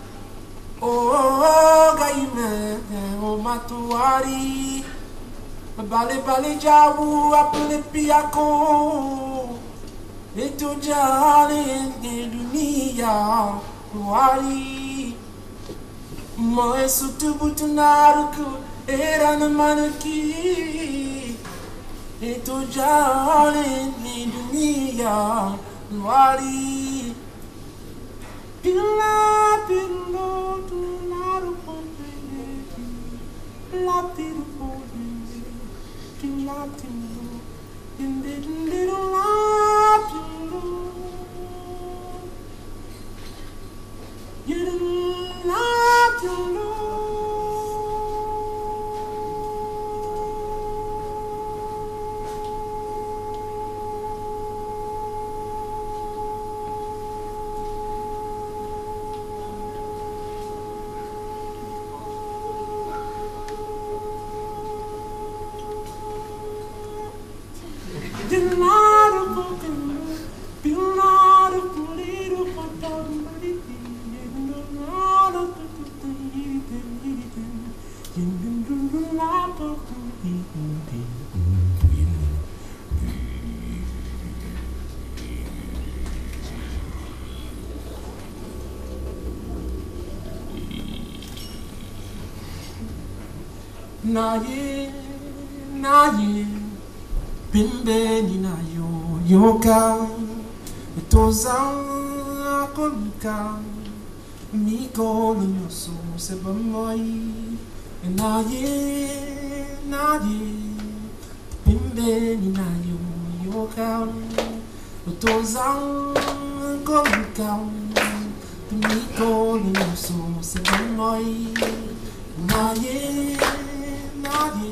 Oh, gaime o matuari. Bale bale jawu apele piako. Eto jane dunia muari. Moe sutubutu naruku era na manuki. Eto jane dunia muari. Pila pilo tu naruku la pilo tu la pilo in the little la pilo. You don't love your Lord. You're not a broken, you're not a little Naye, naye, bimbeni na yo yoga, tozan kolika, miko no so se bamoi. Naye, naye, bimbeni na yo yoga, tozan kolika, miko no so se bamoi. Naye, naye,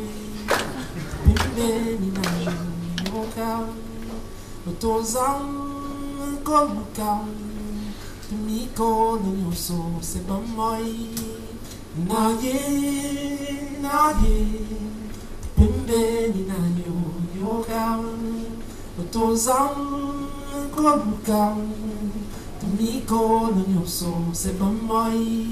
bimbeni na yo yoga, tozan Kolukau, Tumiko no Yoso, Sebamai, Naye, Naye, Pimbe ni Nayo, Yogau, Otozam, Kolukau, Tumiko no Yoso, Sebamai,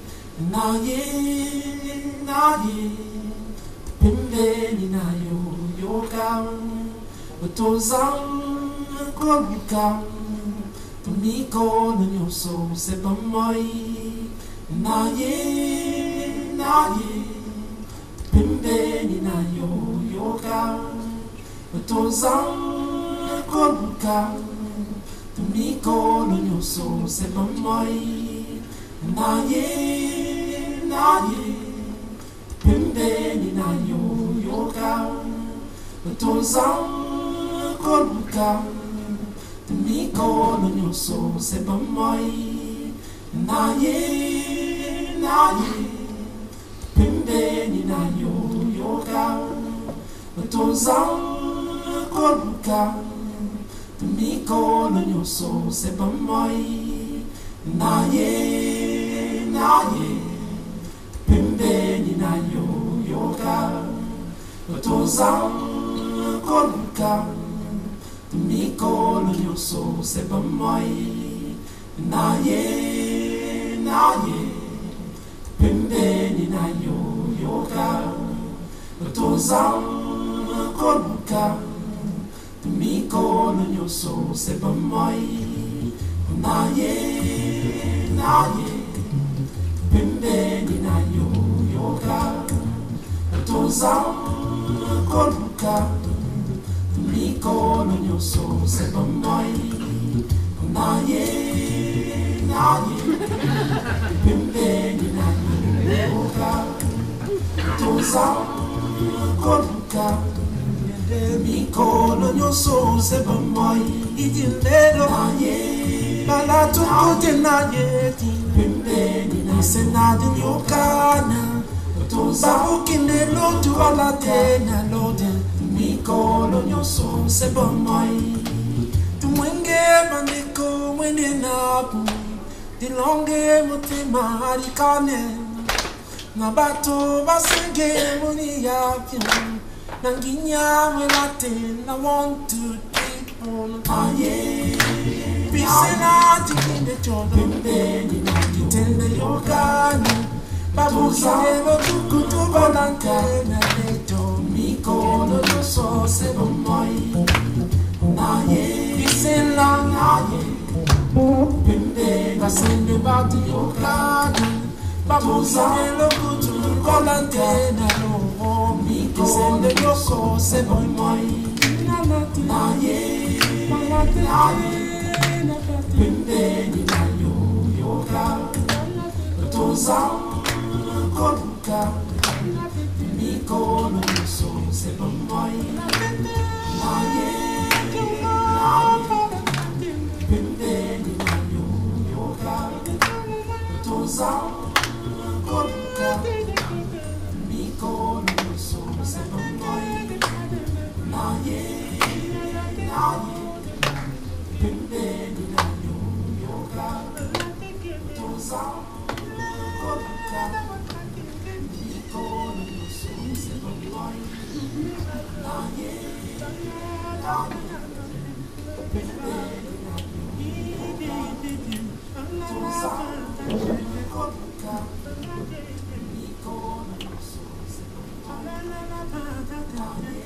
Naye, Naye, Pimbe ni Nayo, Yogau, Otozam, Kolukau, Tumiko no Yoso, Sebamai, Naye, Naye, Pimbe ni Nayo, Yogau, Otozam, Kolukau, Tumiko no Yoso, Sebamai, Naye, Naye, Pimbe ni Nayo, Yogau, Otozam, Kolukau, Tumiko no Yoso, Sebamai, Naye, Naye, Pimbe ni Nayo, Yogau, Otozam, Kolukau, Tumiko no Yoso, Sebamai, Naye, Naye, Pimbe ni Nayo, Yogau, Otozam, Kolukau, Tumiko no Yoso, Sebamai, Naye, Naye, Pimbe ni Nayo, Yogau, Otozam, Kolukau, Tumiko no Yoso, Sebamai, Naye, Naye, Pimbe ni Nayo, Yogau, Otozam, Kolukau, Tumiko no Yoso, Sebamai, Naye, Naye, Pimbe ni Nayo, Yogau, Otozam, Kolukau, Tumiko no Yoso, Sebamai, Naye, Balatukote Naye, Pimbe ni Nayo, Senadin Yogana, Otozam, Lotu Alatena Loden, Tumiko no Yoso, Sebamai, Tumwenge Bandiko, Wende Napu, Dilonge Mutema Harikane, Nabato Basenge Muniyapi, Nanginya Melate, I want to keep on. Aye, Pisena Tikinde Jordan, Tende Yogani, Babu Sabo Kukutu Balantena, Tumiko no Yoso, Sebamai, Naye, Pisena Naye, Pimbe, Basende Bati Yogani, Babu Sabo Kukutu Balantena, Miko no Yoso, Sebamai, Naye, Naye, Pimbe ni Nayo, Yogau, Otozam, Kolukau, Tumiko no Yoso, Sebamai, Naye, Naye, Pimbe ni Nayo, Yogau, Otozam, Kolukau, Tumiko no Yoso, Sebamai, Naye, Naye, Pimbe ni Nayo, Yogau, Otozam, Kolukau, Tumiko no Yoso, Sebamai, Naye, Naye, Pimbe ni Nayo, Yogau, Otozam, Kolukau, Tumiko no Yoso, Sebamai, Naye,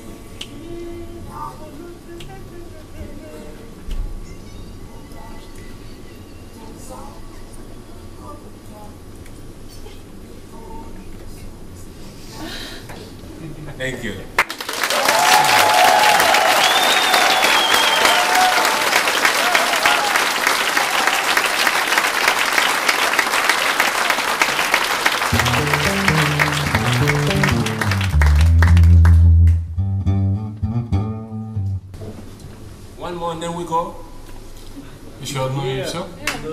Thank you. One more and then we go. Еще одну и все?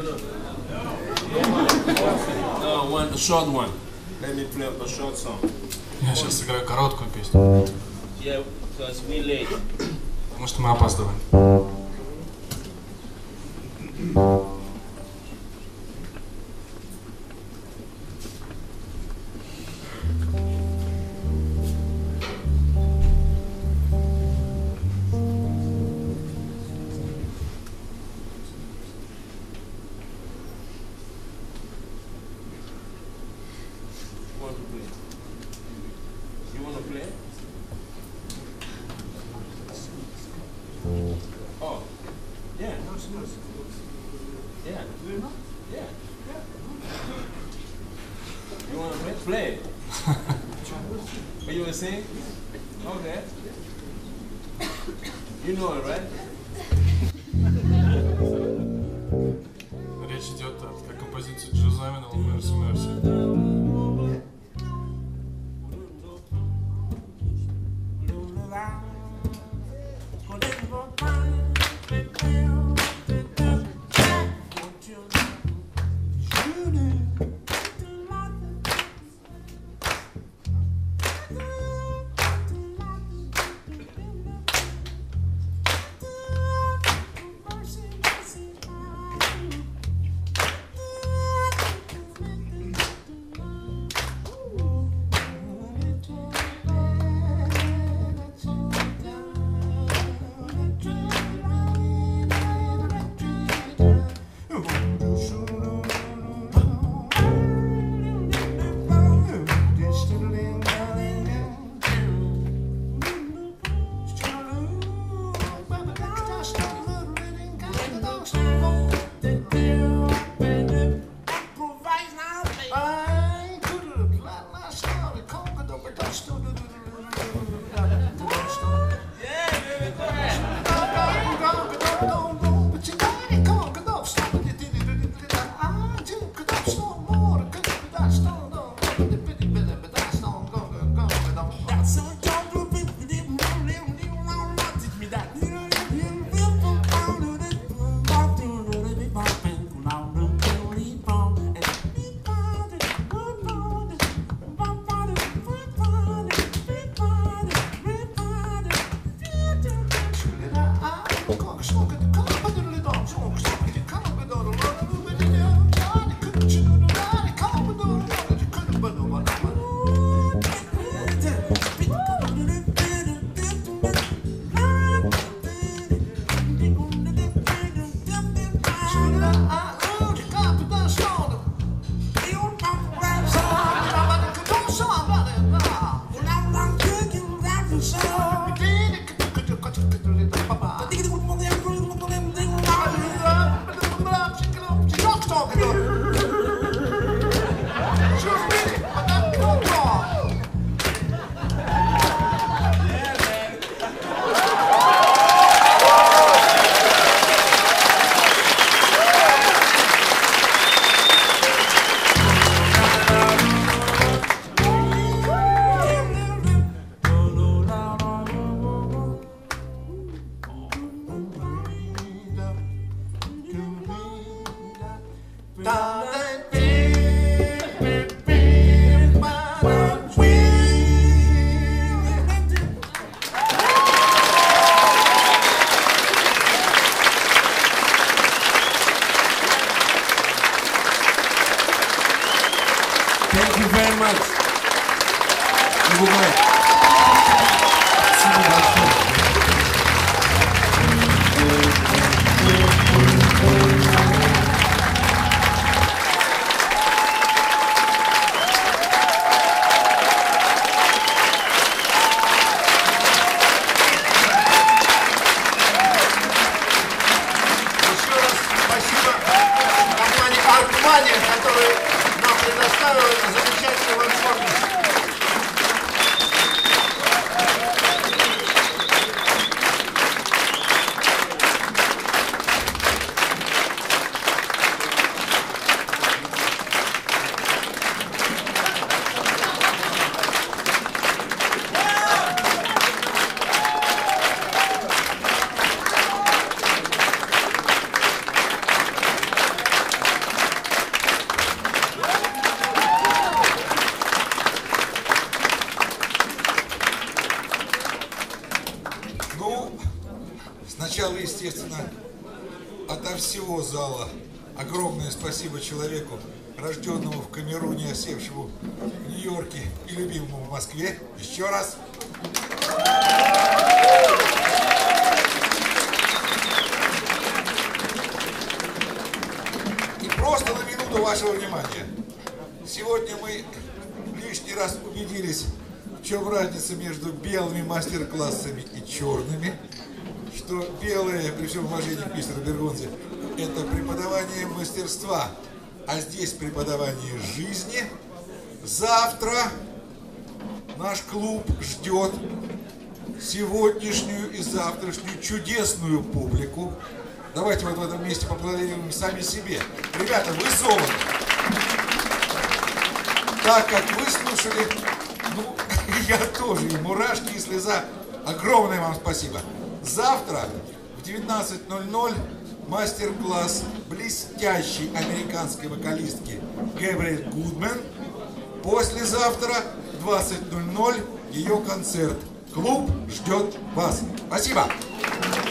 No, one, a short one. Let me play a short song. Я сейчас сыграю короткую песню. Yeah, because we late. Потому что мы опаздываем. Yeah. Yeah. You want to play? Play. Are you want to sing? Okay. You know it, right? Речь идет о композиции Джо Завинелла «Мерси, мерси». Thank you very much. Спасибо большое. Которая нам предоставила замечательную возможность. Сначала, естественно, ото всего зала огромное спасибо человеку, рожденному в Камеруне, осевшему в Нью-Йорке и любимому в Москве. Еще раз. И просто на минуту вашего внимания. Сегодня мы лишний раз убедились, в чем разница между белыми мастер-классами и черными. что белое, при всем уважении к мистеру Бергонзе, это преподавание мастерства, а здесь преподавание жизни. Завтра наш клуб ждет сегодняшнюю и завтрашнюю чудесную публику. Давайте вот в этом месте поаплодируем сами себе. Ребята, вы золото. Так как вы слушали, ну, я тоже, и мурашки, и слеза. Огромное вам спасибо. Завтра в девятнадцать ноль ноль мастер-класс блестящей американской вокалистки Гэбриэль Гудман. Послезавтра в двадцать ноль ноль ее концерт. Клуб ждет вас. Спасибо.